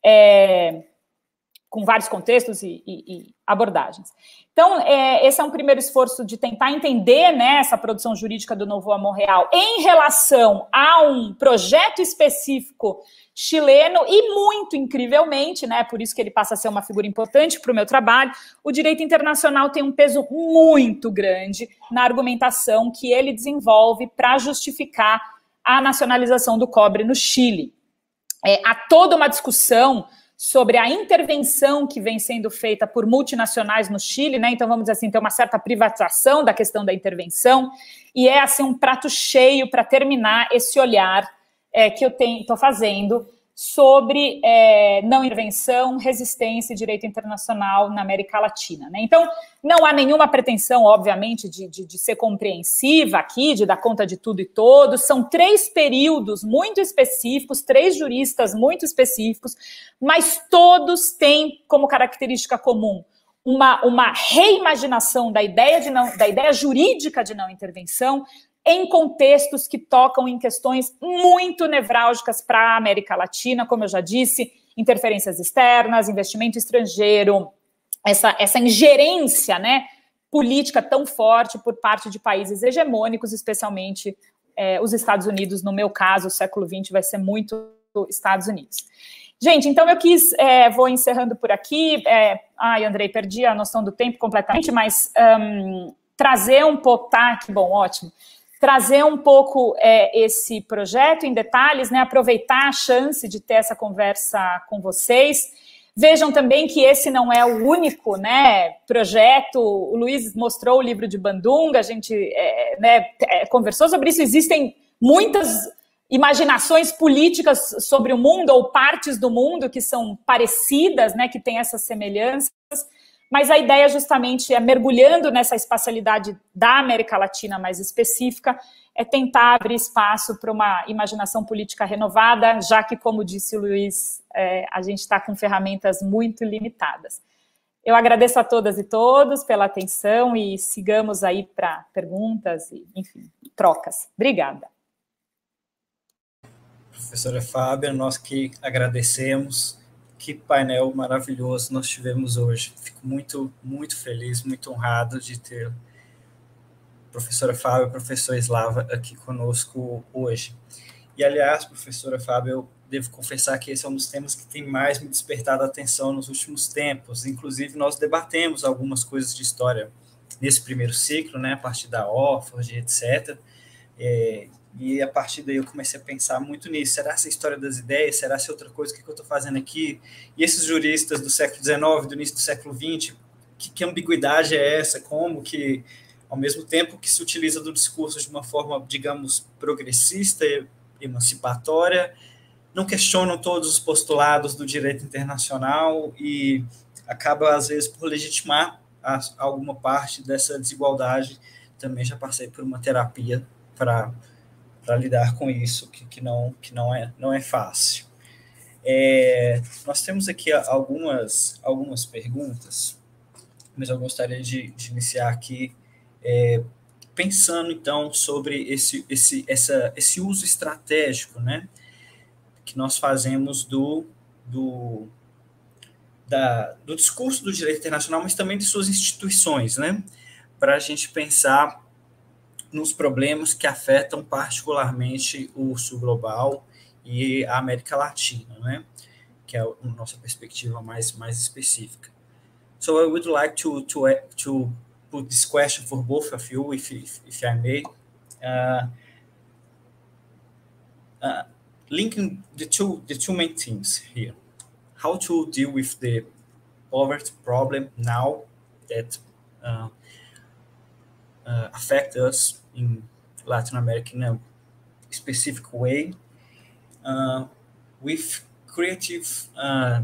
é, com vários contextos e, e, e abordagens. Então, é, esse é um primeiro esforço de tentar entender, né, essa produção jurídica do Novoa Monreal em relação a um projeto específico chileno e, muito incrivelmente, né, por isso que ele passa a ser uma figura importante para o meu trabalho, o direito internacional tem um peso muito grande na argumentação que ele desenvolve para justificar a nacionalização do cobre no Chile. É, há toda uma discussão sobre a intervenção que vem sendo feita por multinacionais no Chile, né? Então, vamos dizer assim, tem uma certa privatização da questão da intervenção, e é assim um prato cheio para terminar esse olhar é, que eu estou fazendo sobre é, não intervenção, resistência e direito internacional na América Latina, né? Então, não há nenhuma pretensão, obviamente, de, de, de ser compreensiva aqui, de dar conta de tudo e todos. São três períodos muito específicos, três juristas muito específicos, mas todos têm como característica comum uma, uma reimaginação da ideia, de não, da ideia jurídica de não intervenção, em contextos que tocam em questões muito nevrálgicas para a América Latina, como eu já disse, interferências externas, investimento estrangeiro, essa, essa ingerência, né, política tão forte por parte de países hegemônicos, especialmente é, os Estados Unidos. No meu caso, o século vinte vai ser muito Estados Unidos. Gente, então eu quis, é, vou encerrando por aqui. É, ai, Andrei, perdi a noção do tempo completamente, mas um, trazer um pouco, tá, que bom, ótimo. Trazer um pouco é, esse projeto em detalhes, né, aproveitar a chance de ter essa conversa com vocês. Vejam também que esse não é o único, né, projeto. O Luiz mostrou o livro de Bandunga, a gente é, né, conversou sobre isso. Existem muitas imaginações políticas sobre o mundo, ou partes do mundo que são parecidas, né, que têm essas semelhanças. Mas a ideia justamente é, mergulhando nessa espacialidade da América Latina mais específica, é tentar abrir espaço para uma imaginação política renovada, já que, como disse o Luiz, é, a gente está com ferramentas muito limitadas. Eu agradeço a todas e todos pela atenção e sigamos aí para perguntas e, enfim, trocas. Obrigada. Professora Fábia, nós que agradecemos. Que painel maravilhoso nós tivemos hoje. Fico muito, muito feliz, muito honrado de ter a professora Fábia e o professor Slava aqui conosco hoje. E, aliás, professora Fábio, eu devo confessar que esse é um dos temas que tem mais me despertado a atenção nos últimos tempos. Inclusive, nós debatemos algumas coisas de história nesse primeiro ciclo, né, a partir da Orford, etcétera. É, e a partir daí eu comecei a pensar muito nisso. Será essa história das ideias? Será essa outra coisa? O que eu estou fazendo aqui? E esses juristas do século dezenove, do início do século vinte, que, que ambiguidade é essa? Como que, ao mesmo tempo que se utiliza do discurso de uma forma, digamos, progressista, emancipatória, não questionam todos os postulados do direito internacional e acaba, às vezes, por legitimar a, alguma parte dessa desigualdade. Também já passei por uma terapia para para lidar com isso, que, que, não, que não, é, não é fácil. É, nós temos aqui algumas, algumas perguntas, mas eu gostaria de, de iniciar aqui é, pensando, então, sobre esse, esse, essa, esse uso estratégico, né, que nós fazemos do, do, da, do discurso do direito internacional, mas também de suas instituições, né, para a gente pensar nos problemas que afetam particularmente o sul global e a América Latina, né? Que é a nossa perspectiva mais, mais específica. So I would like to, to, to put this question for both of you, if, if, if I may. Uh, uh, linking the two, the two main themes here. How to deal with the poverty problem now that uh, uh, affect us in Latin America in a specific way, uh, with creative uh,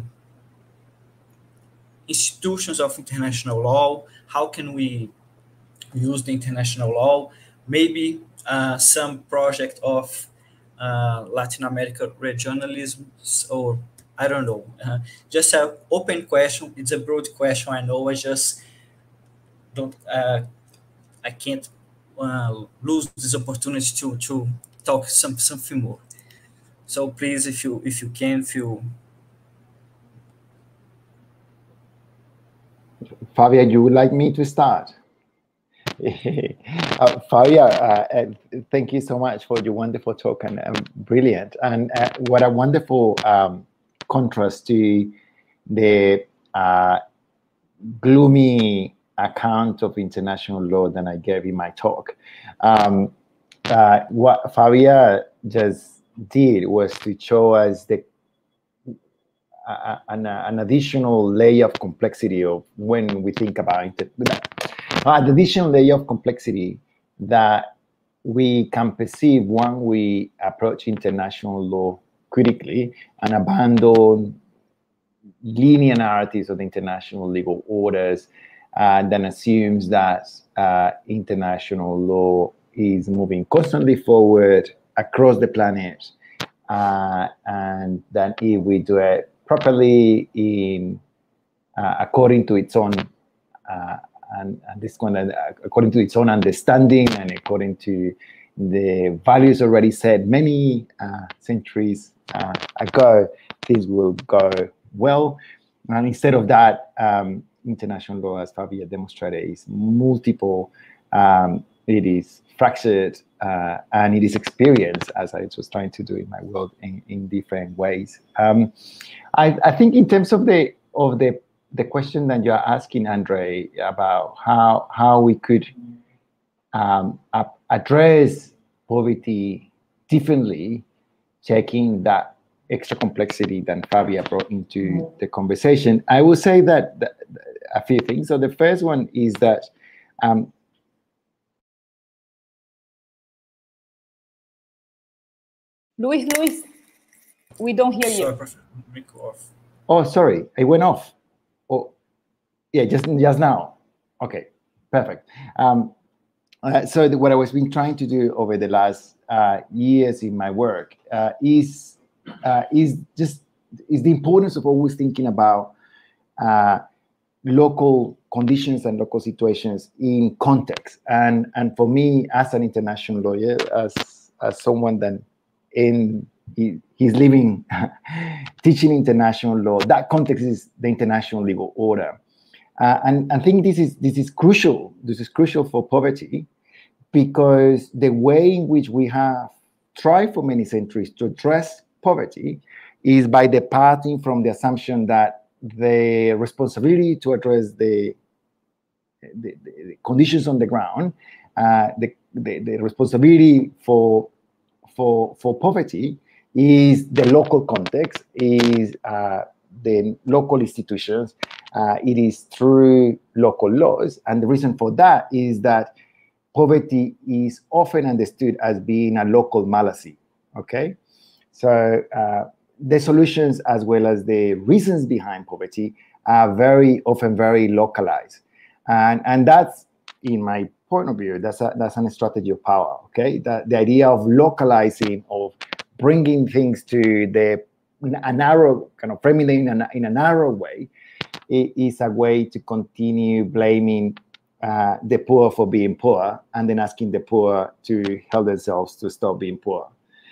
institutions of international law. How can we use the international law? Maybe uh, some project of uh, Latin America regionalism, or I don't know. Uh, just an open question. It's a broad question, I know. I just don't, uh, I can't Uh, lose this opportunity to to talk some something more. So please, if you if you can, feel. Fabia, you would like me to start? uh, Fabia, uh, uh, thank you so much for your wonderful talk, and um, brilliant, and uh, what a wonderful um, contrast to the uh, gloomy account of international law that I gave in my talk. Um, uh, what Fabia just did was to show us the uh, an, an additional layer of complexity of when we think about it, an additional layer of complexity that we can perceive when we approach international law critically and abandon linear narratives of the international legal orders. And then assumes that uh, international law is moving constantly forward across the planet, uh, and then if we do it properly in uh, according to its own uh, and, and this one uh, according to its own understanding and according to the values already set many uh, centuries uh, ago, things will go well. And instead of that, um, international law, as Fabia demonstrated, is multiple, um, it is fractured, uh, and it is experienced, as I was trying to do in my work, in, in different ways. Um, I, I think in terms of the of the the question that you're asking, Andre, about how how we could um, address poverty differently, checking that extra complexity than Fabia brought into the conversation, I will say that, that a few things. So the first one is that um, Luis, Luis, we don't hear you. Off. Oh, sorry, it went off. Oh, yeah, just just now. Okay, perfect. Um, uh, so the, what I was been trying to do over the last uh, years in my work uh, is uh, is just is the importance of always thinking about uh, local conditions and local situations in context. And and for me, as an international lawyer, as as someone that in he, he's living teaching international law, that context is the international legal order. Uh, and I think this is this is crucial. This is crucial for poverty, because the way in which we have tried for many centuries to address poverty is by departing from the assumption that the responsibility to address the, the, the conditions on the ground, uh, the, the, the responsibility for, for, for poverty is the local context, is uh, the local institutions, uh, it is through local laws. And the reason for that is that poverty is often understood as being a local malady, okay? So uh, the solutions as well as the reasons behind poverty are very often very localized. And, and that's, in my point of view, that's a, that's a strategy of power, okay? The, the idea of localizing, of bringing things to the a narrow, kind of framing them in a, in a narrow way, it is a way to continue blaming uh, the poor for being poor and then asking the poor to help themselves to stop being poor.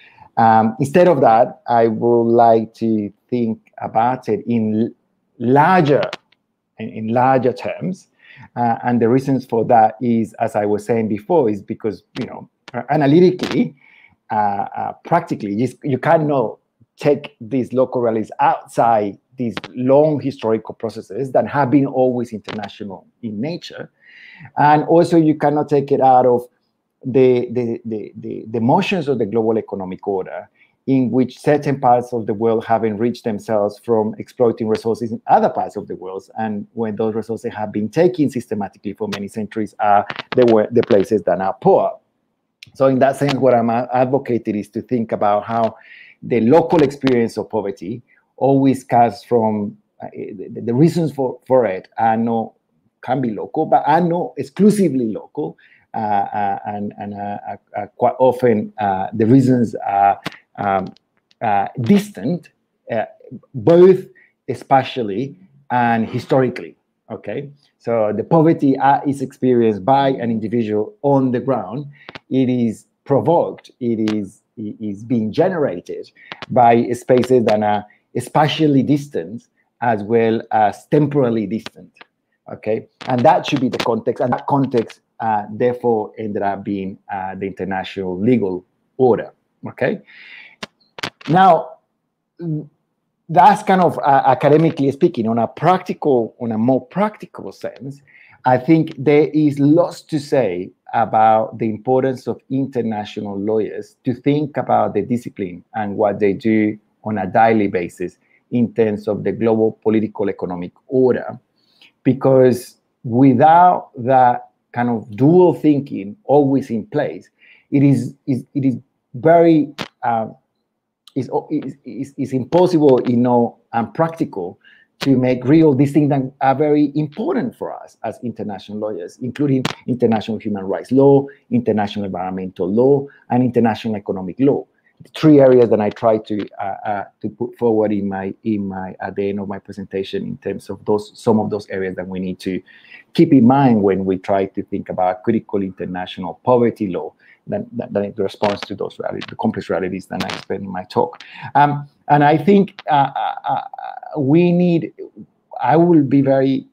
Um, instead of that, I would like to think about it in larger, in, in larger terms. Uh, and the reasons for that is, as I was saying before, is because, you know, analytically, uh, uh, practically, you, you cannot take these local realities outside these long historical processes that have been always international in nature. And also you cannot take it out of the, the, the, the, the motions of the global economic order, in which certain parts of the world have enriched themselves from exploiting resources in other parts of the world. And when those resources have been taken systematically for many centuries, are the, the places that are poor. So in that sense, what I'm advocating is to think about how the local experience of poverty always comes from uh, the, the reasons for, for it are not, can be local, but are not exclusively local. Uh, uh, and and uh, uh, quite often uh, the reasons are um, uh, distant, uh, both spatially and historically, okay? So the poverty uh, is experienced by an individual on the ground. It is provoked, it is is being generated by spaces that are spatially distant as well as temporally distant, okay? And that should be the context, and that context uh, therefore ended up being uh, the international legal order, okay? Now, that's kind of uh, academically speaking. On a practical, on a more practical sense, I think there is lots to say about the importance of international lawyers to think about the discipline and what they do on a daily basis in terms of the global political economic order. Because without that kind of dual thinking always in place, it is, is, it is very, uh, is, is, is impossible, you know, and practical to make real these things that are very important for us as international lawyers, including international human rights law, international environmental law, and international economic law. The three areas that I try to uh, uh, to put forward in my in my at the end of my presentation in terms of those some of those areas that we need to keep in mind when we try to think about critical international poverty law that that, that responds to those realities, the complex realities that I explained in my talk. Um, and I think uh, uh, we need. I will be very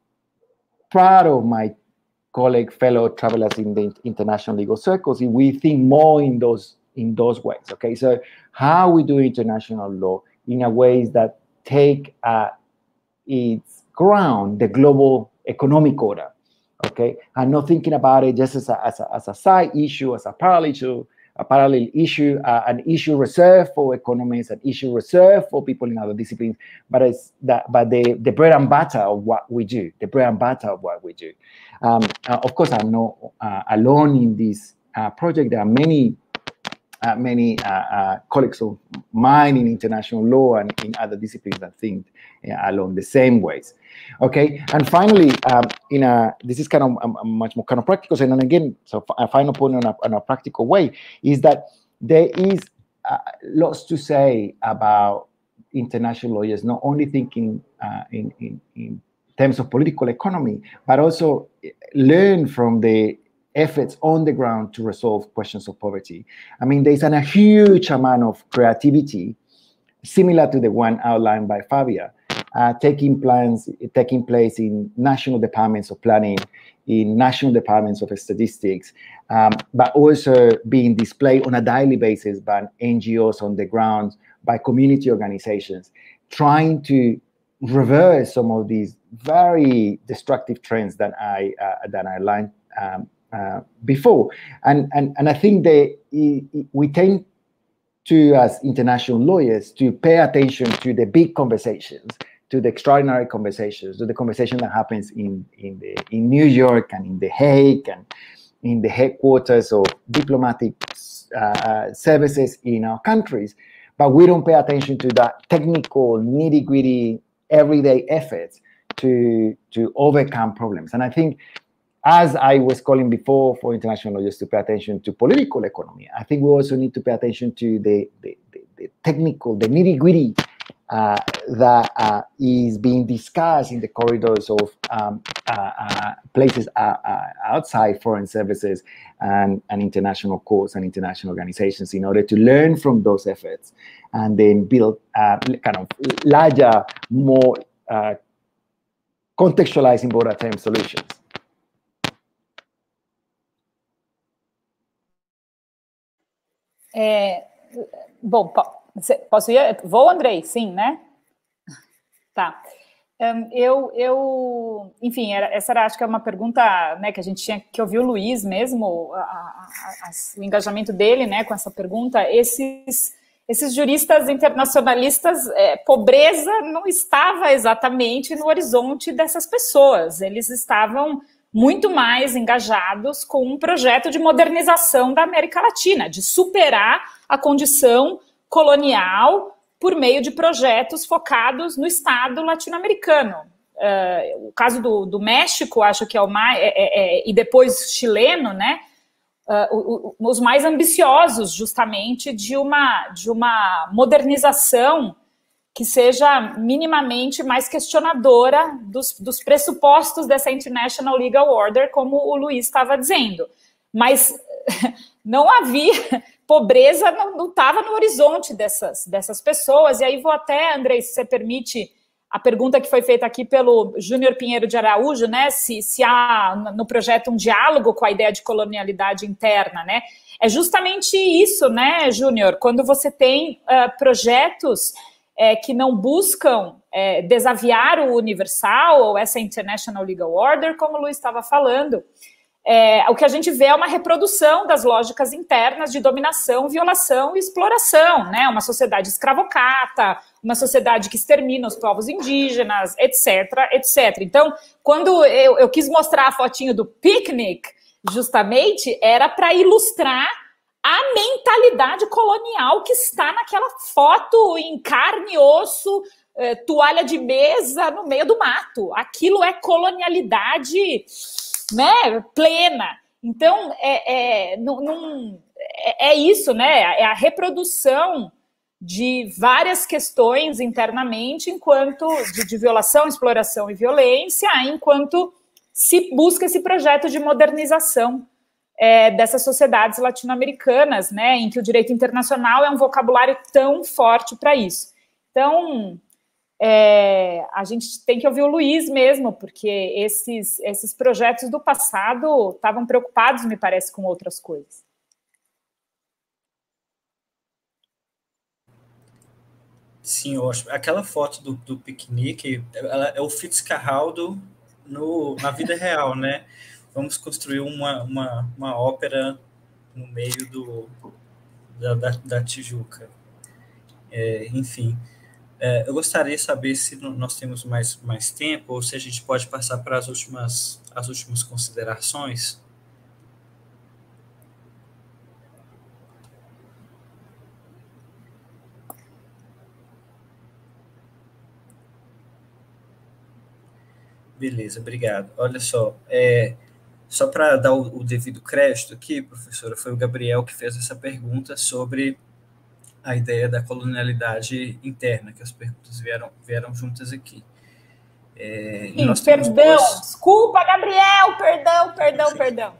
proud of my colleague, fellow travelers in the international legal circles if we think more in those. in those ways, okay? So how we do international law in a ways that take uh, its ground, the global economic order, okay? And not thinking about it just as a, as a, as a side issue, as a parallel issue, a parallel issue, uh, an issue reserved for economists, an issue reserved for people in other disciplines, but it's that, but the, the bread and butter of what we do, the bread and butter of what we do. Um, uh, of course, I'm not uh, alone in this uh, project. There are many Uh, many uh, uh, colleagues of mine in international law and in other disciplines that think uh, along the same ways. Okay, and finally, um, in a this is kind of a, a much more kind of practical, and then again, so a final point on a, on a practical way is that there is uh, lots to say about international lawyers not only thinking uh, in, in in terms of political economy, but also learn from the efforts on the ground to resolve questions of poverty. I mean, there's an, a huge amount of creativity, similar to the one outlined by Fabia, uh, taking plans, taking place in national departments of planning, in national departments of statistics, um, but also being displayed on a daily basis by N G Os on the ground, by community organizations, trying to reverse some of these very destructive trends that I uh, that I outlined um, uh, before. And, and, and I think that we tend to, as international lawyers, to pay attention to the big conversations, to the extraordinary conversations, to the conversation that happens in, in, the, in New York and in The Hague and in the headquarters of diplomatic uh, services in our countries. But we don't pay attention to that technical, nitty-gritty, everyday efforts to, to overcome problems. And I think, as I was calling before for international lawyers to pay attention to political economy, I think we also need to pay attention to the, the, the, the technical, the nitty-gritty uh, that uh, is being discussed in the corridors of um, uh, uh, places uh, uh, outside foreign services and, and international courts and international organizations, in order to learn from those efforts and then build uh, kind of larger, more uh, contextualized in broader term solutions. É, bom, posso ir? Vou, Andrei? Sim, né? Tá. Um, eu, eu, enfim, era, essa era, acho que é uma pergunta, né, que a gente tinha que ouvir o Luiz mesmo, a, a, a, o engajamento dele, né, com essa pergunta. Esses, esses juristas internacionalistas, é, pobreza não estava exatamente no horizonte dessas pessoas. Eles estavam muito mais engajados com um projeto de modernização da América Latina, de superar a condição colonial por meio de projetos focados no Estado latino-americano. Uh, o caso do, do México, acho que é o mais... É, é, é, e depois chileno, né? Uh, o, o, os mais ambiciosos, justamente, de uma, de uma modernização que seja minimamente mais questionadora dos, dos pressupostos dessa International Legal Order, como o Luiz estava dizendo. Mas não havia... Pobreza não estava no horizonte dessas, dessas pessoas. E aí vou até, Andrei, se você permite, a pergunta que foi feita aqui pelo Júnior Pinheiro de Araújo, né? Se, se há no projeto um diálogo com a ideia de colonialidade interna, né? É justamente isso, né, Júnior? Quando você tem uh, projetos... É, que não buscam é, desafiar o universal ou essa International Legal Order, como o Luiz estava falando, é, o que a gente vê é uma reprodução das lógicas internas de dominação, violação e exploração, né? Uma sociedade escravocrata, uma sociedade que extermina os povos indígenas, etc, etcétera. Então, quando eu, eu quis mostrar a fotinho do picnic, justamente, era para ilustrar a mentalidade colonial que está naquela foto em carne e osso, eh, toalha de mesa no meio do mato. Aquilo é colonialidade, né, plena. Então, é, é, não, não, é, é isso, né? É a reprodução de várias questões internamente, enquanto de, de violação, exploração e violência, enquanto se busca esse projeto de modernização É, dessas sociedades latino-americanas, né, em que o direito internacional é um vocabulário tão forte para isso. Então, é, a gente tem que ouvir o Luiz mesmo, porque esses, esses projetos do passado estavam preocupados, me parece, com outras coisas. Sim, eu acho. Aquela foto do, do piquenique, ela é o Fitzcarraldo no, na vida real, né? Vamos construir uma, uma, uma ópera no meio do, da, da, da Tijuca. É, enfim, é, eu gostaria de saber se nós temos mais, mais tempo, ou se a gente pode passar para as últimas, as últimas considerações. Beleza, obrigado. Olha só, é... Só para dar o, o devido crédito aqui, professora, foi o Gabriel que fez essa pergunta sobre a ideia da colonialidade interna, que as perguntas vieram, vieram juntas aqui. É, Sim, nós perdão, duas... desculpa, Gabriel, perdão, perdão, perdão.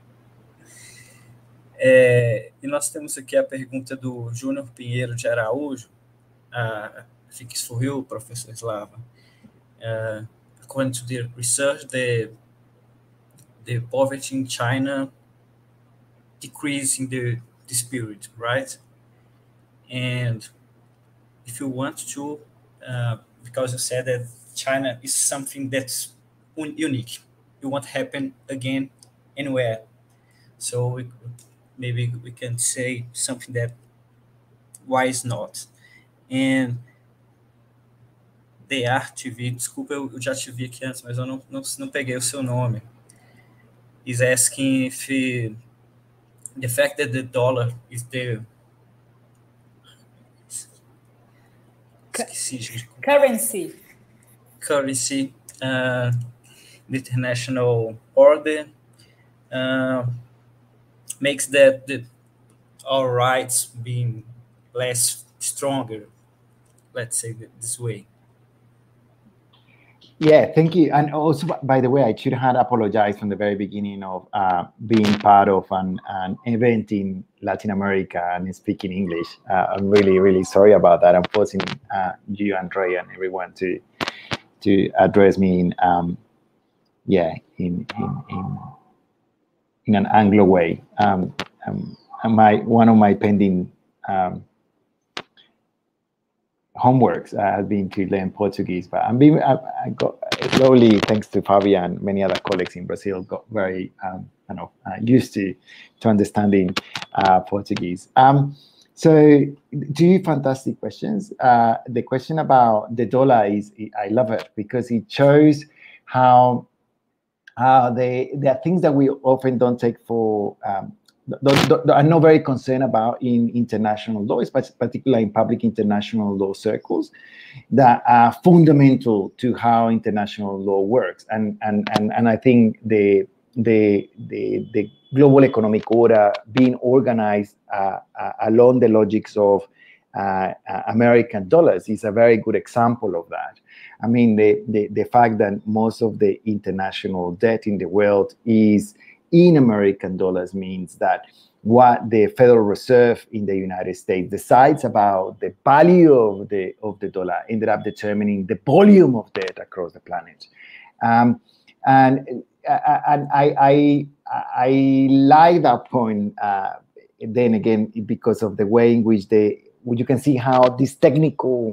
É, e nós temos aqui a pergunta do Júnior Pinheiro de Araújo, a Fix for You, professor Slava. uh, according to the research, the the poverty in China decreased in the this period, right? And if you want to, uh, because you said that China is something that's un unique, it won't happen again anywhere. So we, maybe we can say something that why is not? And The Art T V, desculpa, eu, eu já te vi aqui antes, mas eu não, não, não peguei o seu nome. Is asking if uh, the fact that the dollar is the esqueci, gente. Currency. Currency, uh, the international order, uh, makes that the, our rights being less stronger, let's say this way. Yeah, thank you. And also, by the way, I should have apologized from the very beginning of uh, being part of an, an event in Latin America and speaking English. Uh, I'm really, really sorry about that. I'm forcing uh, you, Andrea, and everyone to to address me in, um, yeah, in in in, in an Anglo way. Um, um, my one of my pending um, homeworks uh, has been to learn Portuguese, but I'm being, I, I got slowly, thanks to Fabia and many other colleagues in Brazil, got very um, you know, uh, used to to understanding uh, Portuguese. Um, so, two fantastic questions. Uh, the question about the dollar is, I love it because it shows how how they there are things that we often don't take for. Um, I'm not very concerned about in international law, particularly in public international law circles, that are fundamental to how international law works. And and and and I think the the the, the global economic order being organized uh, uh, along the logics of uh, uh, American dollars is a very good example of that. I mean, the, the the fact that most of the international debt in the world is in American dollars means that what the Federal Reserve in the United States decides about the value of the of the dollar ended up determining the volume of debt across the planet. Um, and and I, I I like that point. Uh, then again, because of the way in which they, you can see how these technical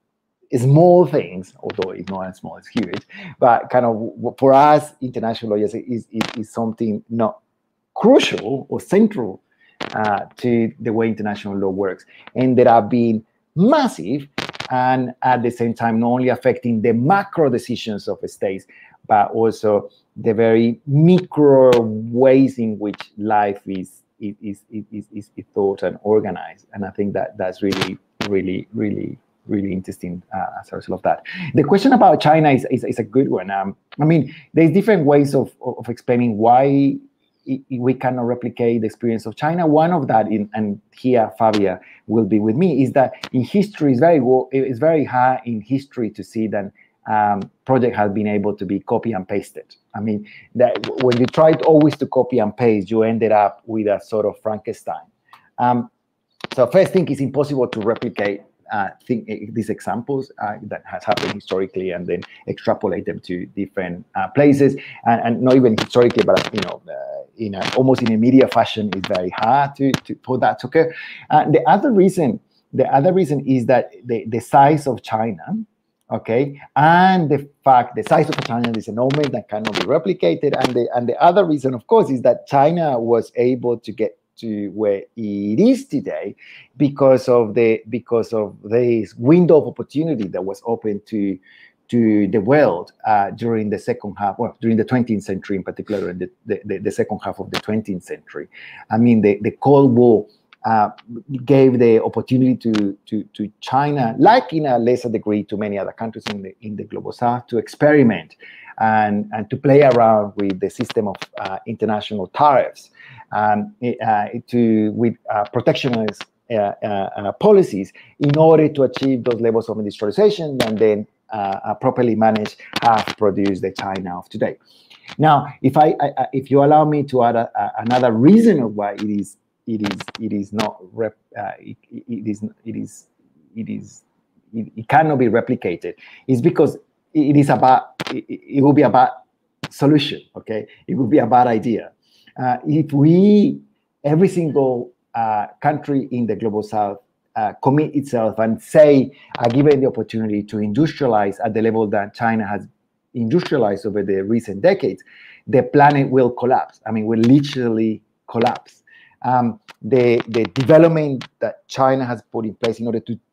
small things, although it's not as small, it's huge, but kind of for us, international lawyers is, is, is something not crucial or central uh, to the way international law works, and that have been massive and at the same time not only affecting the macro decisions of the states, but also the very micro ways in which life is is, is, is, is, is thought and organized. And I think that that's really, really, really really interesting uh, as a result of that. The question about China is, is, is a good one. Um, I mean, there's different ways of, of explaining why it, we cannot replicate the experience of China. One of that, in, and here Fabia will be with me, is that in history, it's very, it's very hard in history to see that um, project has been able to be copy and pasted. I mean, that when you tried always to copy and paste, you ended up with a sort of Frankenstein. Um, so first thing, it's impossible to replicate Uh, think, uh, these examples uh, that has happened historically and then extrapolate them to different uh, places, and, and not even historically, but you know, uh, in a, almost in a media fashion, is very hard to, to for that to occur. Uh, the other reason, the other reason is that the, the size of China, okay, and the fact the size of China is enormous that cannot be replicated, and the and the other reason, of course, is that China was able to get to where it is today because of the because of this window of opportunity that was open to to the world uh, during the second half, well, during the twentieth century in particular, and the, the, the second half of the twentieth century. I mean, the, the Cold War uh, gave the opportunity to, to, to China, like in a lesser degree to many other countries in the, in the global south, to experiment and, and to play around with the system of uh, international tariffs. Um, uh, to with uh, protectionist uh, uh, uh, policies in order to achieve those levels of industrialization and then uh, uh, properly manage have produced the China of today. Now, if I, I if you allow me to add a, a, another reason of why it is it is it is not rep, uh, it, it is it is it is it, it cannot be replicated is because it is about, it, it will be about solution, okay? It will be a bad idea. Uh, if we, every single uh, country in the global south uh, commit itself and say, uh, given the opportunity to industrialize at the level that China has industrialized over the recent decades, the planet will collapse. I mean, will literally collapse. Um, the, the development that China has put in place in order to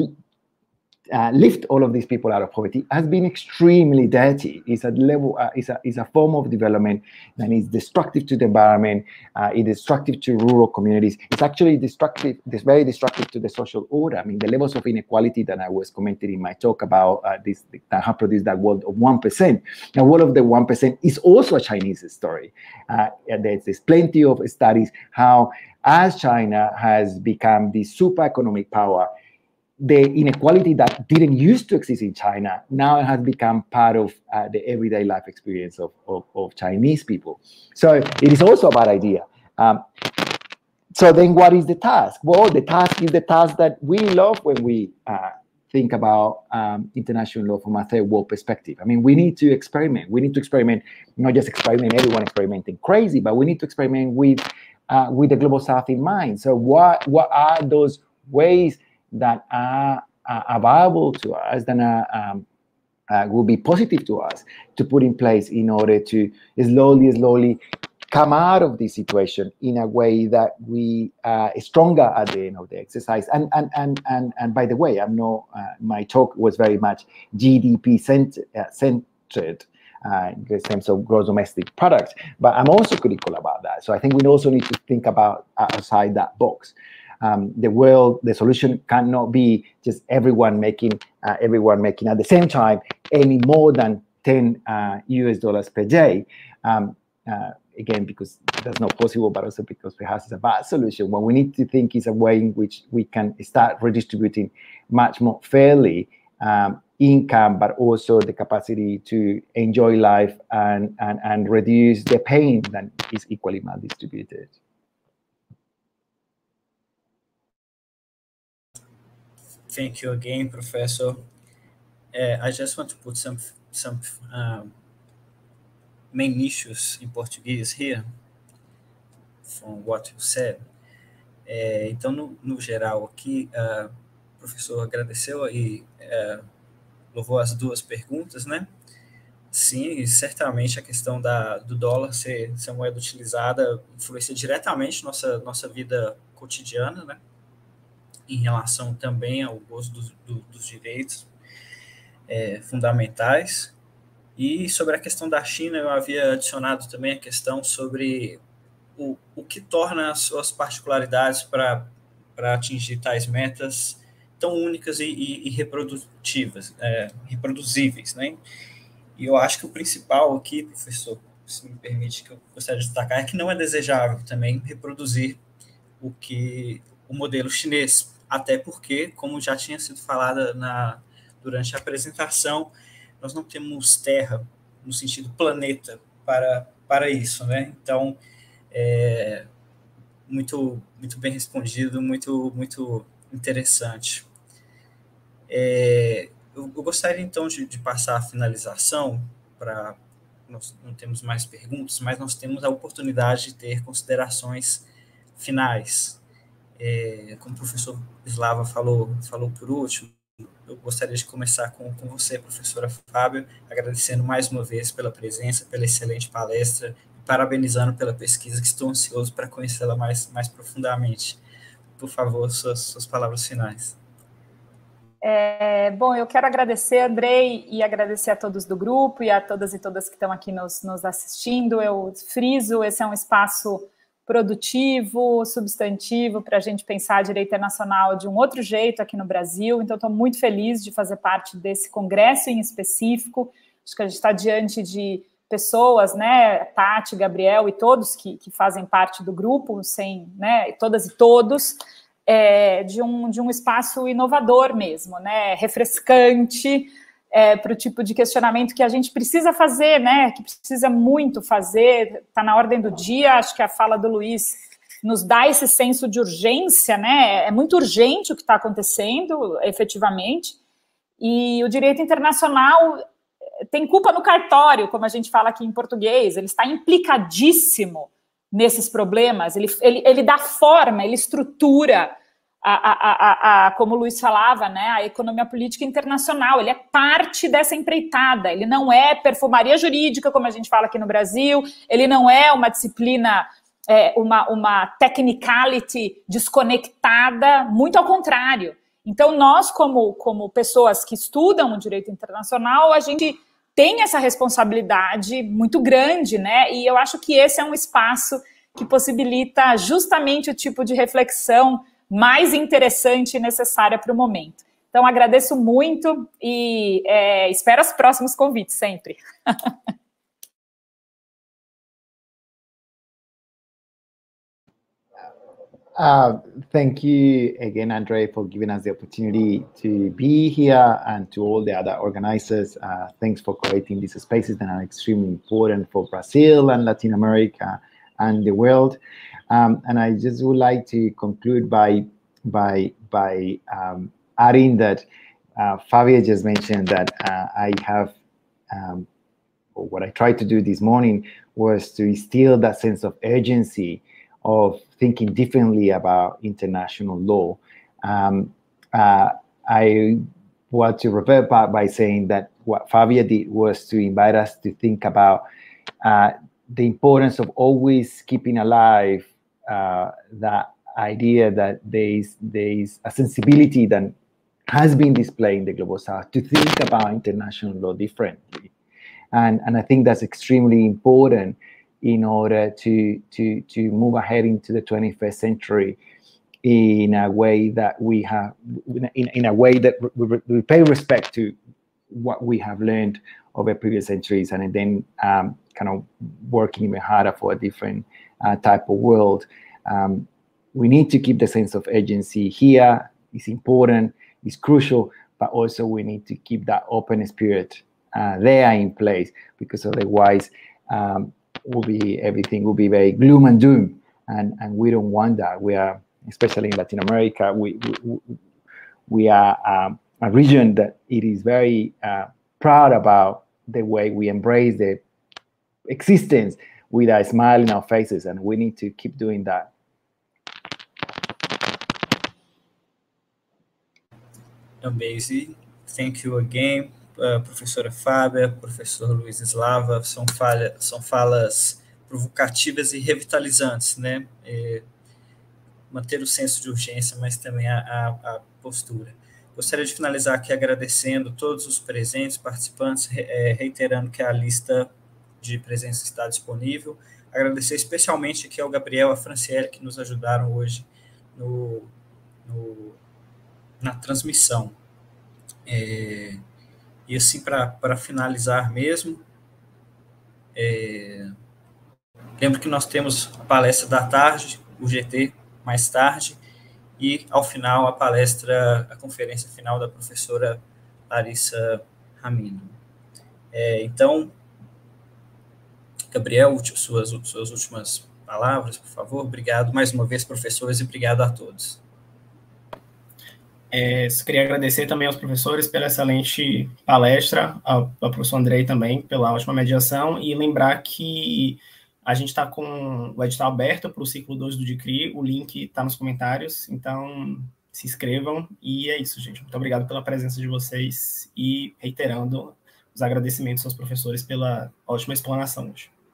Uh, lift all of these people out of poverty has been extremely dirty. It's a level, uh, it's a, it's a form of development that is destructive to the environment. Uh, it is destructive to rural communities. It's actually destructive. It's very destructive to the social order. I mean, the levels of inequality that I was commenting in my talk about uh, this that have produced that world of one percent. Now, world of the one percent is also a Chinese story. Uh, there's, there's plenty of studies how, as China has become the super economic power, the inequality that didn't used to exist in China now has become part of uh, the everyday life experience of, of, of Chinese people. So it is also a bad idea. Um, so then what is the task? Well, the task is the task that we love when we uh, think about um, international law from a third world perspective. I mean, we need to experiment. We need to experiment, not just experiment, everyone experimenting crazy, but we need to experiment with, uh, with the global south in mind. So what, what are those ways that are, are available to us, that are, um, uh, will be positive to us to put in place in order to slowly, slowly come out of this situation in a way that we are stronger at the end of the exercise. And and and and and by the way, I'm no, uh, my talk was very much G D P centered, uh, centered uh, in terms of gross domestic product, but I'm also critical about that. So I think we also need to think about outside that box. Um, the world, the solution cannot be just everyone making uh, everyone making at the same time any more than ten uh, U S dollars per day. Um, uh, again, because that's not possible, but also because perhaps it's a bad solution. What we need to think is a way in which we can start redistributing much more fairly um, income, but also the capacity to enjoy life and, and, and reduce the pain that is equally maldistributed. Thank you again, Professor. Uh, I just want to put some some um, main issues in Portuguese here from what you said. É, então, no, no geral aqui, uh, o professor agradeceu e uh, louvou as duas perguntas, né? Sim, certamente a questão da, do dólar ser, ser moeda utilizada influencia diretamente nossa nossa vida cotidiana, né? Em relação também ao gozo do, do, dos direitos é, fundamentais. E sobre a questão da China, eu havia adicionado também a questão sobre o, o que torna as suas particularidades para para atingir tais metas tão únicas e, e, e reprodutivas, é, reproduzíveis, né? E eu acho que o principal aqui, professor, se me permite que eu gostaria de destacar, é que não é desejável também reproduzir o que o modelo chinês, até porque, como já tinha sido falado na, durante a apresentação, nós não temos terra, no sentido planeta, para, para isso, né? Então, é, muito, muito bem respondido, muito, muito interessante. É, eu, eu gostaria, então, de, de passar a finalização, para nós não temos mais perguntas, mas nós temos a oportunidade de ter considerações finais. É, como o professor Slava falou, falou por último, eu gostaria de começar com, com você, professora Fábio, agradecendo mais uma vez pela presença, pela excelente palestra, e parabenizando pela pesquisa, que estou ansioso para conhecê-la mais, mais profundamente. Por favor, suas, suas palavras finais. É, bom, eu quero agradecer, Andrei, e agradecer a todos do grupo e a todas e todas que estão aqui nos, nos assistindo. Eu friso, esse é um espaço produtivo, substantivo, para a gente pensar direito internacional de um outro jeito aqui no Brasil. Então, estou muito feliz de fazer parte desse congresso em específico. Acho que a gente está diante de pessoas, né, Tati, Gabriel e todos que, que fazem parte do grupo, sem, né, todas e todos, é, de, um, de um espaço inovador mesmo, né, refrescante, É, para o tipo de questionamento que a gente precisa fazer, né, que precisa muito fazer, está na ordem do dia. Acho que a fala do Luiz nos dá esse senso de urgência, né, é muito urgente o que está acontecendo, efetivamente, e o direito internacional tem culpa no cartório, como a gente fala aqui em português, ele está implicadíssimo nesses problemas, ele, ele, ele dá forma, ele estrutura, a, a, a, a, como o Luiz falava, né, a economia política internacional, ele é parte dessa empreitada, ele não é perfumaria jurídica, como a gente fala aqui no Brasil, ele não é uma disciplina, é, uma, uma technicality desconectada, muito ao contrário. Então, nós, como, como pessoas que estudam o direito internacional, a gente tem essa responsabilidade muito grande, né? E eu acho que esse é um espaço que possibilita justamente o tipo de reflexão mais interessante e necessária para o momento. Então, agradeço muito e é, espero os próximos convites sempre. Uh, thank you again, Andre, for giving us the opportunity to be here, and to all the other organizers. Uh, thanks for creating these spaces that are extremely important for Brazil and Latin America and the world. Um, and I just would like to conclude by by by um, adding that uh, Fabio just mentioned that uh, I have, um, or what I tried to do this morning was to instill that sense of urgency of thinking differently about international law. Um, uh, I want to revert back by saying that what Fabio did was to invite us to think about uh, the importance of always keeping alive uh, that idea that there's, there's a sensibility that has been displayed in the Global South to think about international law differently. And, and I think that's extremely important in order to, to, to move ahead into the twenty-first century in a way that we have, in, in a way that we, we pay respect to what we have learned over previous centuries, and then um, kind of working even harder for a different uh, type of world. Um, we need to keep the sense of urgency here. It's important, it's crucial, but also we need to keep that open spirit uh, there in place, because otherwise um, will be everything will be very gloom and doom, and and we don't want that. We are, especially in Latin America, we we, we are um, a region that it is very uh, proud about the way we embrace the existence with a smile in our faces, and we need to keep doing that. Amazing. Thank you again. Uh, professora Fábia, professor Luiz Slava, são, falha, são falas provocativas e revitalizantes, né? É, manter o senso de urgência, mas também a, a, a postura. Gostaria de finalizar aqui agradecendo todos os presentes, participantes, é, reiterando que a lista de presença está disponível. Agradecer especialmente aqui ao Gabriel e à Franciele, que nos ajudaram hoje no, no, na transmissão. É, E assim, para finalizar mesmo, é, lembro que nós temos a palestra da tarde, o G T, mais tarde, e, ao final, a palestra, a conferência final da professora Larissa Ramino. É, então, Gabriel, suas, suas últimas palavras, por favor. Obrigado mais uma vez, professores, e obrigado a todos. É, queria agradecer também aos professores pela excelente palestra, ao, ao professor Andrei também pela ótima mediação, e lembrar que a gente está com o edital aberto para o ciclo dois do D C R I, o link está nos comentários, então se inscrevam, e é isso, gente. Muito obrigado pela presença de vocês, e reiterando os agradecimentos aos professores pela ótima explanação hoje.